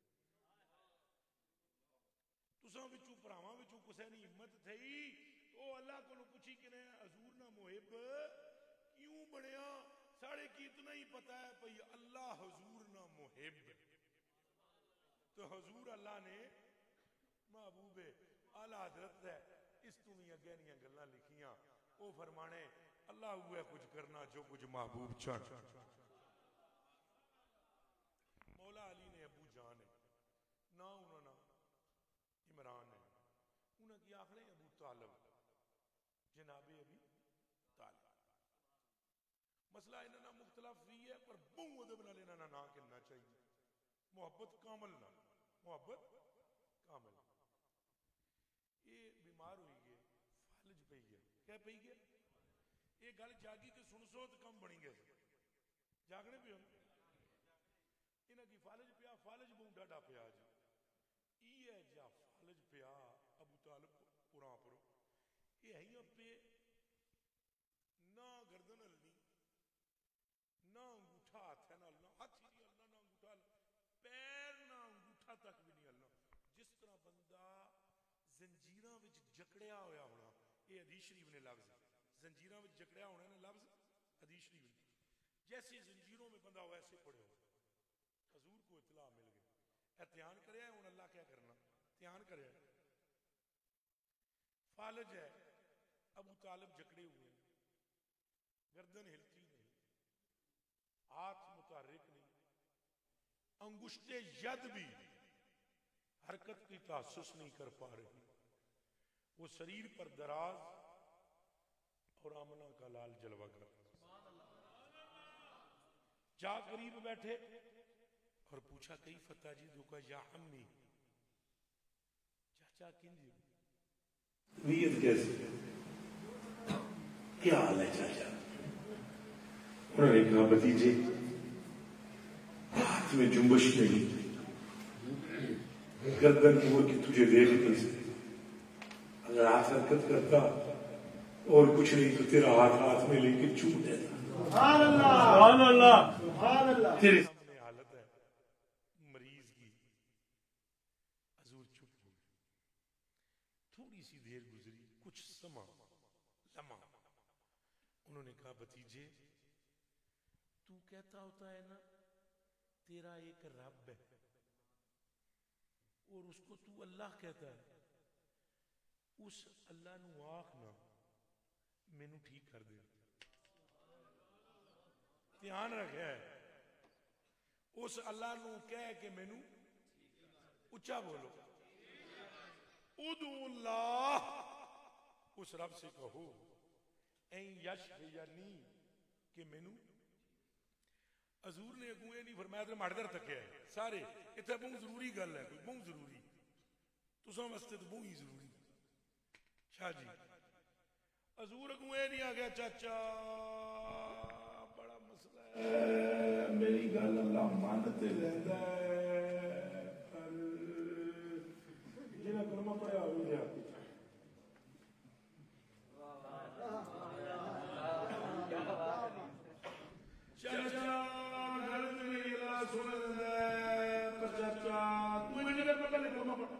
तुसा विचों भरावां विचों किसी ने हिम्मत थी वो अल्लाह को पूछी कि हजूर ना मुहिब क्यों बनया। साढ़े की इतना ही पता है भाई अल्लाह हजूर ना मुहिब, तो हजूर अल्लाह ने महबूब आला हजरत है। इस तू भी अगे दी गल्लां लिखियां, वो फरमाने अल्लाह हुआ कुछ करना जो कुछ महबूब चाह। मौला अली ने अबू जान है ना, उन्होंने इमरान है, उन्हें की आखने अबू तालिब, जनाबे अबी तालिब। मसला इन्होंने मुख्तलिफ भी है पर बहु अदब नाल इन्होंने ना कहना चाहिए। मोहब्बत कामल ना, मोहब्बत कामल। ये बीमार हुई गए, फालज पई गया, क्या पई गया, ये गल जागी तो सुन सो तो कम बनी गए, जागने पे इन्हें की फालज पिया, फालज बूंडा डा पिया जी, ये जा फालज पिया अबू तालिब पुरा पुरो, ये है पे ना गर्दन हलनी, ना अंगूठा हाथ है ना हलना, हाथ ही नहीं हलना, ना अंगूठा पैर ना अंगूठा तक भी नहीं हलना। जिस तरह बंदा जंजीरां विच जकड़िया होया होना, ये हदीस शरीफ ने लफ्ज, जंजीरां विच जकड़िया होना ने लफ्ज हदीस शरीफ ने, जैसे जंजीरों में बंदा वैसे पड़े हो। हजूर को इतला मिल गई, ध्यान करे हूं अल्लाह क्या करना, ध्यान करे। फालज है, अबू तालिब जकड़े हुए, गर्दन हिलती नहीं, हाथ मुतहरिक नहीं, अंगुष्टे यद भी हरकत की तासुस नहीं कर पा रही। वो शरीर पर दराज और आमना का लाल जलवा कर, जा करीब बैठे और पूछा कई फता जी दुका या अम्मी, चाचा किंजी नीयत कैसे, क्या हाल है चाचा। उन्होंने कहा भतीजे हाथ में जुम्बश नहीं, गर्दन की कि तुझे देख नहीं सकती, अगर हाथ हरकत करता और कुछ नहीं तो तेरा हाथ हाथ में लेके चूम देता। तेरे सामने हालत है मरीज की। हजूर चुप हो गए, थोड़ी सी देर गुजरी, कुछ समा लम्हा, उन्होंने कहा भतीजे तू कहता होता है ना तेरा एक रब है और उसको तू अल्लाह कहता है, उस अल्लाह नू आख ना मैनू ठीक कर दे। ध्यान रखे, उस अल्लाह नू कह के मैनू, उच्चा बोलो, उदुल्लाह, उस रब से कहो ऐ यश यानी कि मैनू। हजूर ने अगू ये नहीं फरमाया तो माड़दर तक है सारे इतने बहुत जरूरी गल है, कोई बहुत जरूरी तुसा वास्ते तो बहुत ही जरूरी। शाह जी हजूर अगू ये नहीं आ गया चाचा बड़ा मसला है, मेरी गल अल्लाह मन ते लैंदा पर जिन्हें कलमा पढ़िया हो गया चाचा गल मेरी अल्लाह सुन लैंदा पर चाचा तू इन्हें कर पता नहीं कलमा पढ़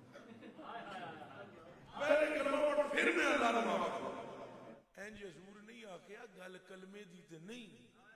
पहले कलमा पढ़ फिर मैं अल्लाह दा नाम इंज हजूर नहीं आखिया गल कलमे दी ते नहीं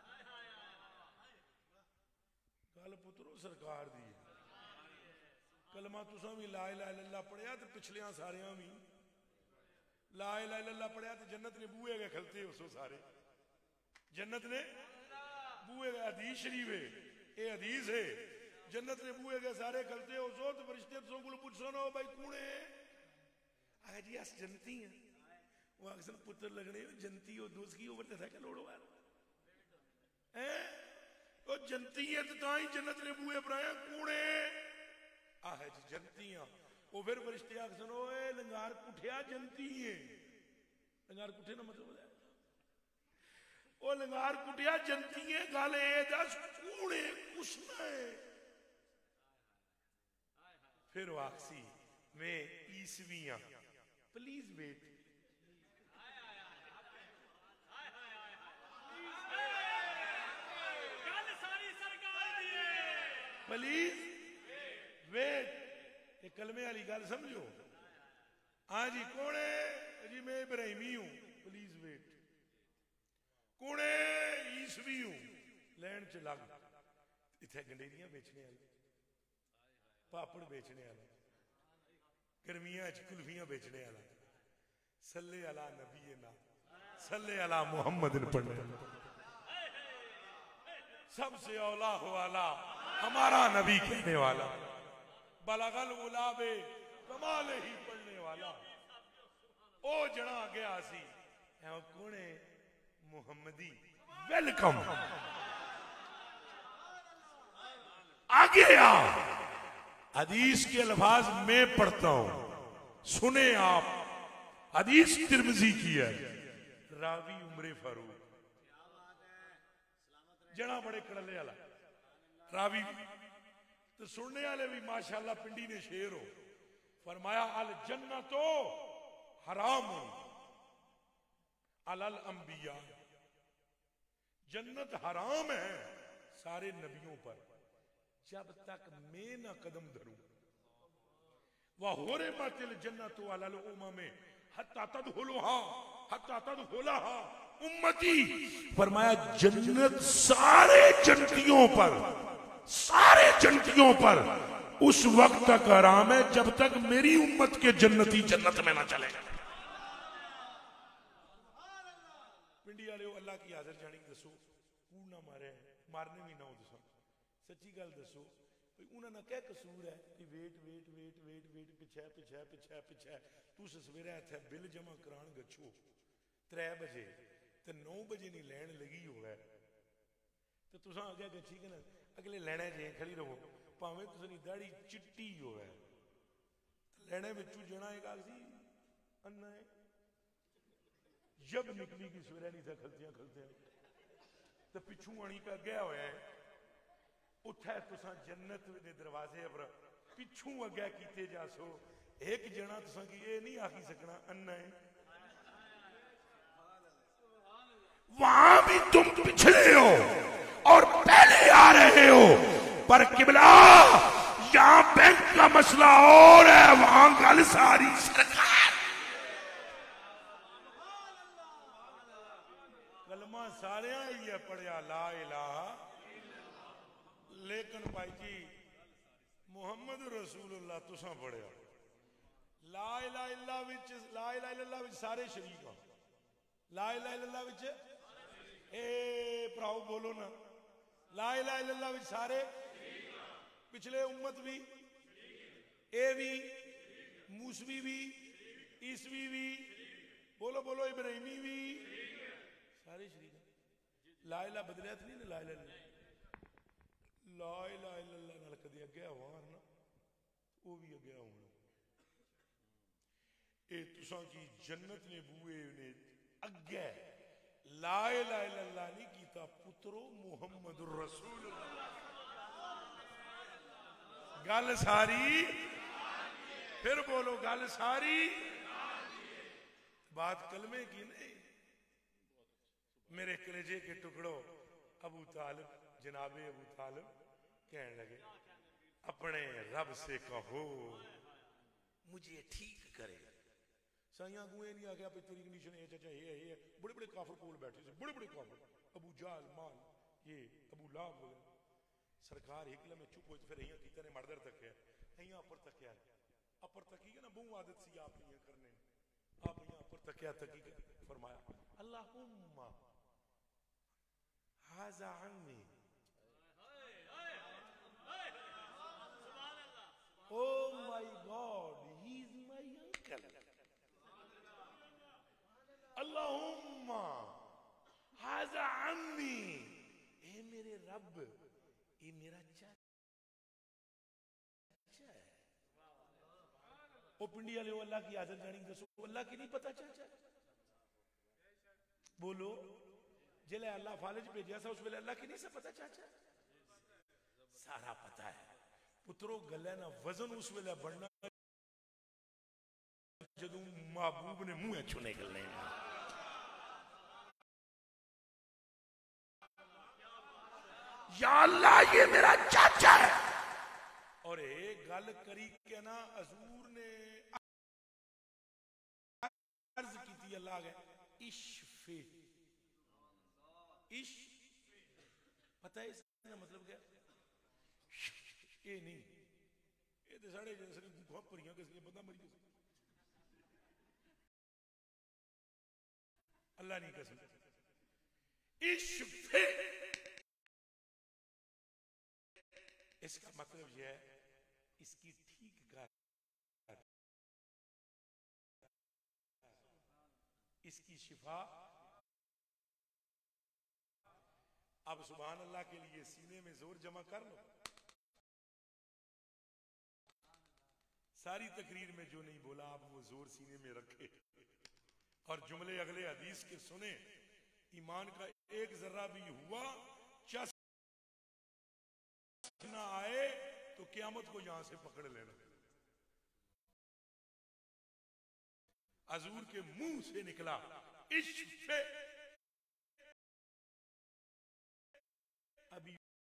गल पुत्रो सरकार दी कलमा तुसा भी ला इलाहा इल्लल्लाह पढ़िया तो पिछलियां सारियां भी ला इलाहा इल्लल्लाह पढ़िया तो जन्नत ने बूहे गए खलते उसो सारे जन्नत ने बूहे गए हदीस शरीफ है ये हदीस है जन्नत ने बूहे गए सारे खलते उसो तो फरिश्ते तुसों को पूछो ना भाई कौन है आया जी अस जन्नती हैं वो अक्सर पुत्र लगने जनती हो दोस्त की उम्र था क्या लोड़ो यार हैं वो जनती है तो ताई जन्नत ने बूहे बनाया कूड़े आ है जी जनतियां वो फिर फरिश्ते अक्सर ओए लंगार कुठिया जनती है लंगार कुठे ना मतलब है वो लंगार कुठिया जनती है गाले दस कूड़े कुछ ना है फिर वाक्सी में ईसवियां प्लीज वेट प्लीज वेट ये कलमे वाली गल समझो हाँ जी कौन है जी मैं इब्राहिमी हूं प्लीज वेट कौन है ईसवी हूं लैंड च लग इथे गंडेरियां बेचने वाले पापड़ बेचने वाला गर्मियां च कुल्फियां बेचने वाला सल्ले अला नबी ना सल्ले अला मुहम्मद पढ़ने सबसे औला वाला हमारा नबी कहने वाला बलगल उलाबे कमाल ही पढ़ने वाला ओ जना गया सी कौन है मुहम्मदी वेलकम आगे आ हदीस के अल्फाज मैं पढ़ता हूं सुने आप हदीस तिरमिजी की है रावी उमरे फारूक जना बड़े कड़ले वाला रावी तो सुनने वाले भी माशाल्लाह पिंडी ने शेर हो फरमाया अल जन्नतो हराम अलल अंबिया जन्नत हराम है सारे नबियों पर जब तक मैं ना कदम धरूं वह होरे मातिल जन्नतो अलल उम्मे हत्ता तदखुलुहा हत्ता तदखुलहा उम्मती फरमाया जन्नत सारे जन्नतियों पर सारे जन्नतियों पर उस वक्त तक आराम है जब तक मेरी उम्मत के जन्नती जन्नत में ना चले पिंडी वाले अल्लाह की हाजिर जानी दसो कूड़ ना मारे मारने भी ना हो दसो सच्ची गल दसो उन्होंने क्या कसूर है कि wait wait wait wait wait पिछे पिछे पिछे पिछे तुस सवेरे इत्थे बिल जमा करान गच्छो त्रै बजे तो नौ बजे नहीं लैन लगी होवे तो तुसा आगे गच्छी के ना अगले लैने जे खड़ी रहो भावें तुसां दाढ़ी चिट्टी होवे लैने विचों जना एक आखसी अन्ना है जब निकली की सवेरे नहीं था खलतियां खलतियां तो पिछू आनी का गया होया है उठे तुसा जन्नत दे दरवाजे पर पिछू अगे कीते जासो एक जना तुसा की ये नहीं आखी सकना अन्ना है वहां भी तुम पिछड़े हो और पहले आ रहे हो पर किबला यहां बैंक का मसला और है वहां गल सारी सरकार कलमा सारे ही है पढ़िया ला इलाहा लेकिन भाई जी मुहम्मद रसूलुल्लाह तुसा पढ़िया ला इलाहा इल्ला विच ला इलाहा इल्लल्लाह विच सारे शरीक हो ला इलाहा इल्लल्लाह विच ए भराओ बोलो ना ला इलाहा इल्लल्लाह विच सारे पिछले उम्मत भी ए भी मूसवी भी ईसवी भी बोलो बोलो इब्राहिमी भी सारे शरीक ला इलाहा बदलिया नहीं ना ला इलाहा ला इलाहा इल्लल्लाह नाल कदे अगे आवार ना वो भी अगे आउणा ए तुसां की जन्नत ने बूए ने अगे ला इलाहा इल्लल्लाह नहीं कीता पुत्रो मुहम्मदुर रसूलुल्लाह। गल सारी, फिर बोलो गल सारी, बात कलमे की नहीं। मेरे कलेजे के टुकड़ो अबू तालिब, जनाबे अबू तालिब कहने लगे अपने रब से कहो मुझे ठीक करे। साइया गुए नहीं आ गया तेरी कंडीशन है चाचा ये है, बड़े बड़े काफिर कोल बैठे थे, बड़े बड़े काफिर, अबू जाल माल ये अबू लाभ वगैरह। सरकार हिकल में चुप हो फिर अहियां कीता ने मर्दर तक है, अहियां अपर तकिया अपर तकी है ना बहु आदत सी आप नहीं करने, आप अहियां अपर तकिया तकी फरमाया अल्लाहुम्मा हाजा अन्नी, oh my God, he is my uncle. अल्लाहुम्मा हाजा अन्नी, ए मेरे रब ये मेरा चाचा है। ओ पिंडी वाले अल्लाह की आदत जानी दसो, अल्लाह की नहीं पता चाचा? बोलो जिले अल्लाह फालिज भेजा सा उस वेले अल्लाह की नहीं सा पता चाचा? सारा पता है पुत्रो। गले ना वजन उस वेले बढ़ना जदों महबूब ने मुंह चो निकलने। या अल्लाह ये मेरा चाचा है। और एक गल करी के ना हजूर ने अर्ज की थी अल्लाह के इश्फे, इश पता है इसका मतलब क्या? ये नहीं, ये तो साढ़े जैसे भूखा भरियां किसी बंदा मरी गया अल्लाह नहीं कसम। इश्फे इसका मतलब यह है इसकी ठीक कर, इसकी शिफा। अब सुभान अल्लाह के लिए सीने में जोर जमा कर लो। सारी तकरीर में जो नहीं बोला आप वो जोर सीने में रखे और जुमले अगले हदीस के सुने। ईमान का एक जर्रा भी हुआ चस ना आए तो क़यामत को यहां से पकड़ लेना। हजूर के मुंह से निकला इश्क़, अभी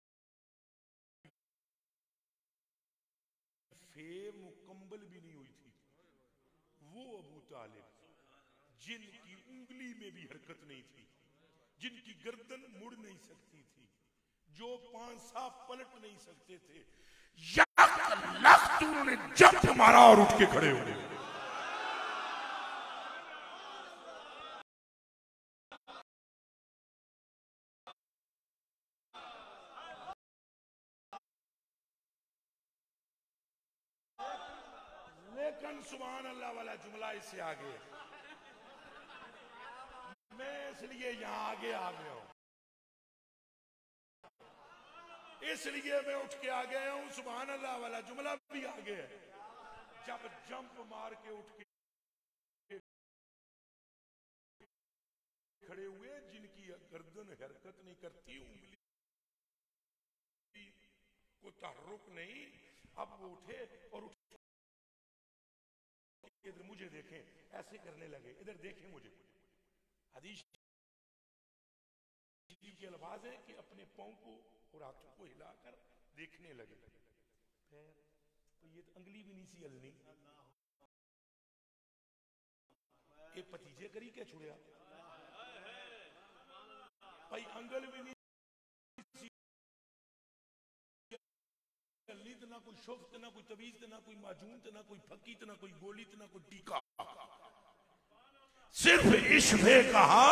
फे मुकम्मल भी नहीं हुई थी। वो अबू तालिब जिनकी उंगली में भी हरकत नहीं थी, जिनकी गर्दन मुड़ नहीं सकती थी, जो पांसा पलट नहीं सकते थे, उन्होंने जंप मारा और उठ के खड़े हो गए। लेकिन सुभान अल्लाह वाला जुमला इससे आगे, मैं इसलिए यहां आगे आ गया हूं, इसलिए मैं उठ के आ गया हूं। सुभान अल्लाह वाला जुमला भी आगे है। जब जंप मार के उठ के खड़े हुए, जिनकी गर्दन हरकत नहीं करती, उंगली को तहरुक नहीं, अब वो उठे और उठ इधर मुझे देखें, ऐसे करने लगे, इधर देखें मुझे। हदीस के अल्फाज है कि अपने पांव को और हाथों को हिलाकर देखने लगे। फिर तो ये तो अंगली भी नहीं सी हलनी, ये भतीजे करी क्या छुड़िया भाई, अंगल भी नहीं हलनी, तो ना कोई शुफ्त, ना कोई तवीज, ना कोई माजून, ना कोई फकीत, ना कोई गोली, ना कोई टीका। सिर्फ इश्क़ कहा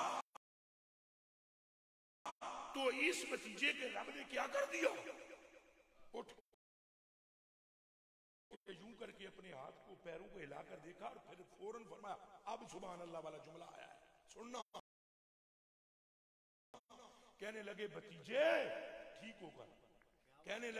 तो इस भतीजे के रब ने क्या कर दिया? उठ यूं करके अपने हाथ को पैरों को हिलाकर देखा और फिर फौरन फरमाया, अब सुभान अल्लाह वाला जुमला आया है, सुनना। कहने लगे भतीजे ठीक होगा, कहने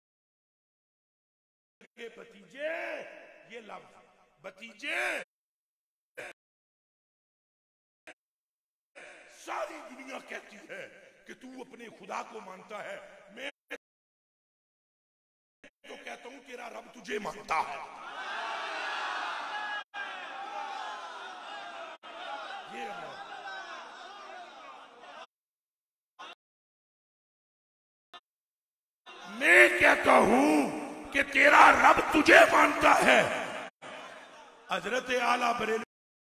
लगे भतीजे, ये लफ्ज़ भतीजे सारी दुनिया कहती है कि तू अपने खुदा को मानता है, मैं तो कहता हूं तेरा रब तुझे मानता है। ये मैं कहता हूं कि तेरा रब तुझे मानता है। हजरत आला बरेलवी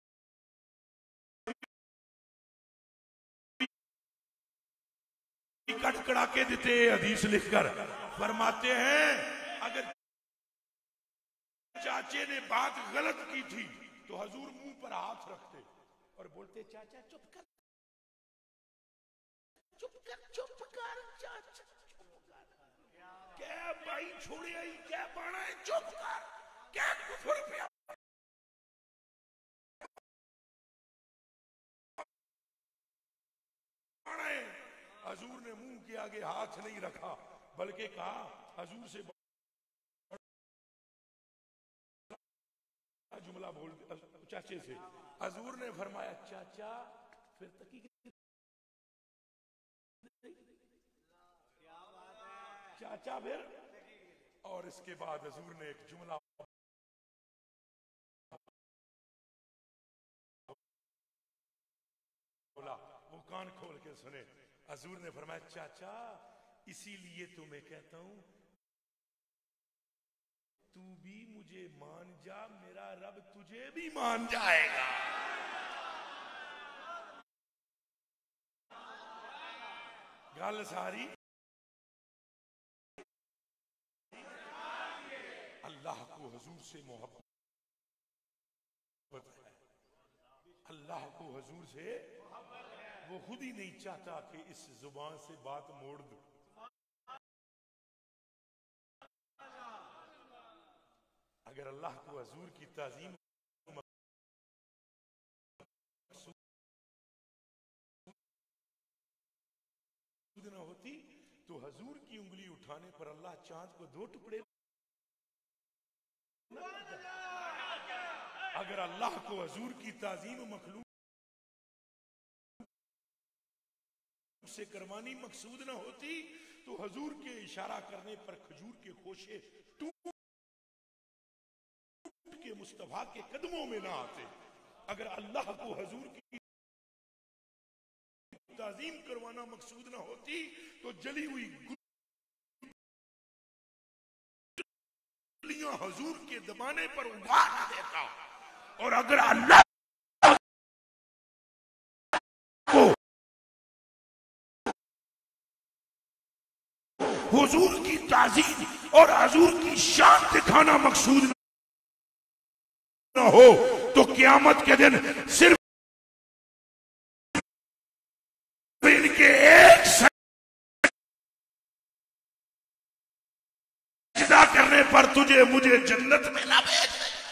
कड़कड़ा के देते हदीस लिखकर फरमाते हैं, अगर चाचे ने बात गलत की थी तो हजूर मुंह पर हाथ रखते और बोलते चाचा चुप कर, चुप कर, चुप कर चाचा, चुप कर। क्या भाई छोड़े आई, क्या बाणा है, चुप कर, क्या कुफर पे बाणा है। हजूर ने मुंह के आगे हाथ नहीं रखा, बल्कि कहा हजूर से जुमला बोल चाचे से। हजूर ने फरमाया चाचा फिर तकी चाचा फिर, और इसके बाद हजूर ने एक जुमला बोला, वो कान खोल के सुने। हजूर ने फरमाया चाचा इसीलिए तो मैं कहता हूं तू भी मुझे मान जा, मेरा रब तुझे भी मान जाएगा। गल सारी अल्लाह को हजूर से मोहब्बत है, अल्लाह को हजूर से वो खुद ही नहीं चाहता कि इस जुबान से बात मोड़ दूं। अगर अल्लाह को हजूर की ताजीम न होती तो हजूर की उंगली उठाने पर अल्लाह चांद को दो टुकड़े, अगर अल्लाह को हजूर की ताजीम मखलूक से करवानी मकसूद न होती तो हजूर के इशारा करने पर खजूर के खोशे टूट के मुस्तफा के कदमों में ना आते। अगर अल्लाह को हजूर की ताजीम करवाना मकसूद न होती तो जली हुई गुठलियां हजूर के दबाने पर उभार देता। और अगर अल्लाह को हुजूर की ताजीम और हजूर की शान दिखाना मकसूद न हो तो क़यामत के दिन सिर्फ इनके एक सजदा करने पर तुझे मुझे जन्नत में ना भेज।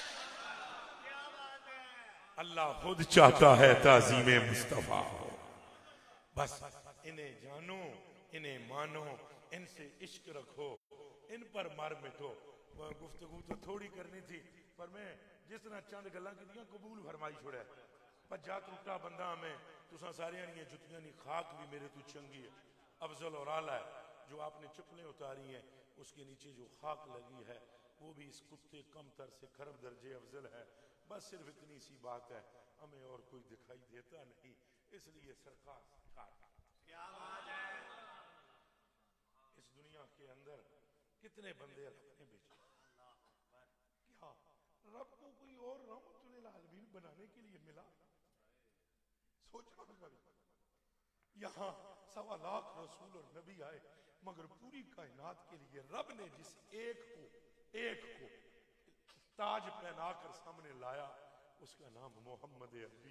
अल्लाह खुद चाहता है ताजीम मुस्तफा हो। बस इन्हें जानो, इन्हें मानो, इनसे इश्क रखो, इन पर मर मिटो। गुफ्तगू तो थोड़ी करनी थी पर मैं जिस तरह चंद गल्लां कीतियां कबूल फरमाई छोड़ा। भज्जा टुटा बंदा मैं तुसा सारियां दी जुतियां दी खाक भी मेरे तो चंगी है, अफजल और आला है। जो आपने चप्पलें उतारी हैं उसके नीचे जो खाक लगी है वो भी इस कुत्ते कमतर से खरब दर्जे अफजल है। बस सिर्फ इतनी सी बात है, हमें और कोई दिखाई देता नहीं, इसलिए सरकार क्या बात है। इस दुनिया के अंदर कितने बंदे अपने बेचे, क्या रब को कोई और रहमतुल आलमीन बनाने के लिए मिला? सोचना कभी। यहाँ सवा लाख रसूल और नबी आए मगर पूरी कायनात के लिए रब ने जिस एक को एक को ताज पहनाकर सामने लाया उसका नाम मोहम्मद अरबी।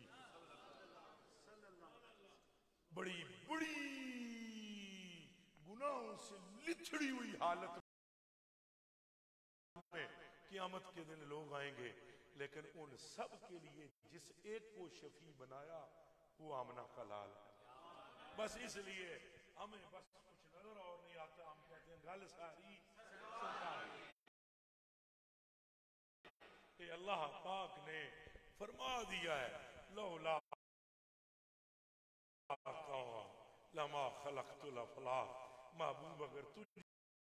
बड़ी बड़ी गुनाहों से लिथड़ी हुई हालत में क़यामत के दिन लोग आएंगे, लेकिन उन सब के लिए जिस एक को शफी बनाया वो आमना का लाल है। बस इसलिए हमें बस कुछ नजर और नहीं आता, हम कहते हैं गल सारी कि अल्लाह पाक ने फरमा दिया है लौला लमा खलक़तुल अफ़लाक, महबूब अगर तुझे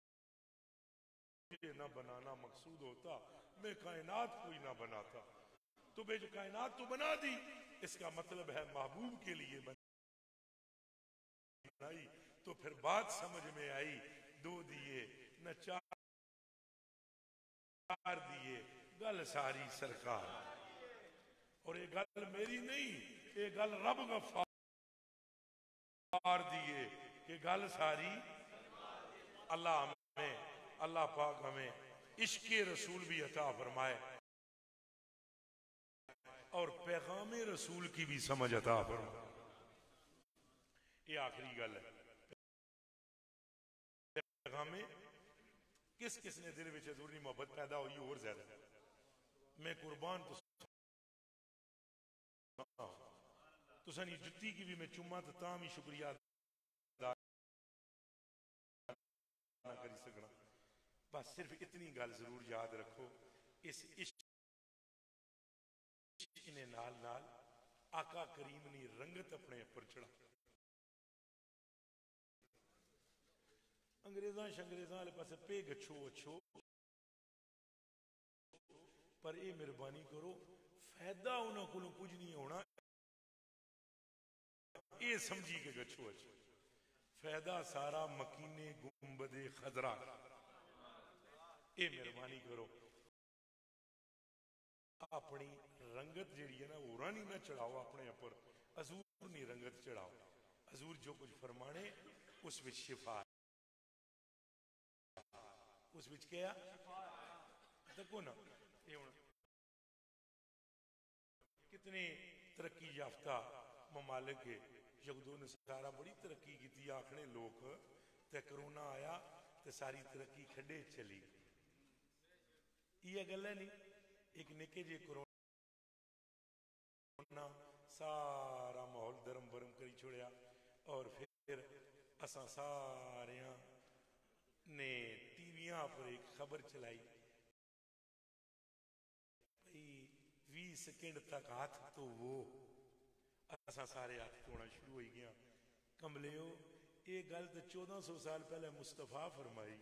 न बनाना मकसूद होता मैं कायनात कोई ना बनाता। तुम्हें जो कायनात तो बना दी, इसका मतलब है महबूब के लिए बनाई। तो फिर बात समझ में आई, दो दिए न चार दिए, गल सारी सरकार। और ये गल मेरी नहीं, ये गल रब गफ्फार दिए कि गल सारी अल्लाह हमें, अल्लाह पाक हमें इश्क़े रसूल भी अता फरमाए और पैगामे रसूल की भी समझ अता फरमाए। ये आखिरी गल है। पैगामे किस किस ने दिल विच हज़ूर दी मोहब्बत पैदा हुई और ज्यादा। मैं कुर्बान तो तुसानी जुत्ती की भी मैं चुम्मा तो ताम ही शुक्रिया अदा ना करी सकना। बस सिर्फ इतनी गल जरूर याद रखो, इस इश्क ने नाल नाल आका करीम ने रंगत अपने ऊपर चढ़ा। अंग्रेजा शंग्रेजा वाले पास पे गच्छो अच्छो, पर ये मेहरबानी करो फायदा उन्होंने को कुछ नहीं होना, ये समझी के गच्छो अच्छो। फायदा सारा मकीने गुंबदे खजरा। ये मेहरबानी करो अपनी रंगत जिहड़ी है ना होरां नहीं ना चढ़ाओ अपने ऊपर, हजूर नहीं रंगत चढ़ाओ। हजूर जो कुछ फरमाने उस विच शिफा, उस विच क्या देखो ना। ये हुण कितने तरक्की याफ्ता ममालिक है, यहूदों ने सारा बड़ी तरक्की की, आखने लोग ते करोना आया ते सारी तरक्की खड्डे चली। ये गल है नहीं, एक निके जे कोरोना सारा माहौल धर्म भरम करी छोड़िया और फिर असा सारे ने टीवियां पर एक खबर चलाई भाई भी सेकेंड तक हाथ तो वो असा सारे हाथ धोना शुरू हो गया। कमलियो ये गल तो चौदह सौ साल पहले मुस्तफा फरमाई।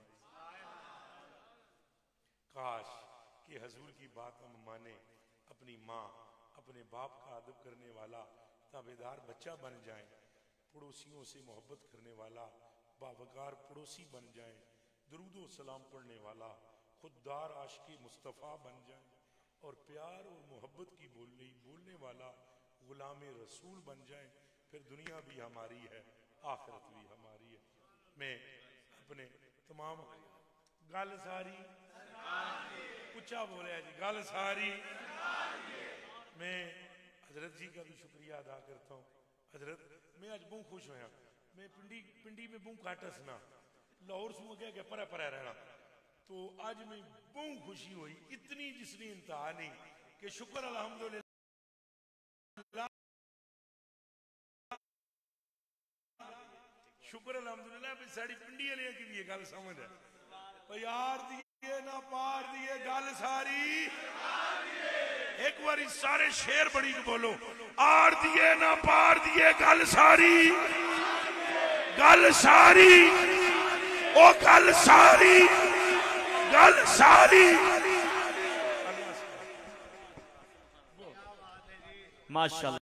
काश कि हजूर की बात हम माने, अपनी माँ अपने बाप का अदब करने वाला ताबेदार बच्चा बन जाए, पड़ोसियों से मोहब्बत करने वाला बावकार पड़ोसी बन जाए, दरूदो सलाम पढ़ने वाला खुददार आशिक़े मुस्तफ़ा बन जाए और प्यार और मोहब्बत की बोलने बोलने वाला गुलाम रसूल बन जाए, फिर दुनिया भी हमारी है आखिरत भी हमारी है। मैं अपने तमाम गल सारी ऊंचा बोले जी, गल सारी। मैं हजरत जी का भी शुक्रिया अदा करता हूँ। हजरत मैं आज बहुत खुश होया, मैं पिंडी पिंडी में बहुत घाटा सुना, लाहौर सू क्या क्या परा परा रहना, तो आज मैं बहुत खुशी हुई, इतनी जिसने इंतहा नहीं कि शुक्र अल्हम्दुलिल्लाह, शुक्र अल्हम्दुलिल्लाह भी साड़ी पिंडी वाले की भी ये गल समझ है। यार दिए ना पार दिए गल सारी, एक बारी सारे शेर बड़ी बोलो, आर दिए ना पार दिए गल सारी, गल सारी, ओ गल सारी, गल सारी। माशाअल्लाह।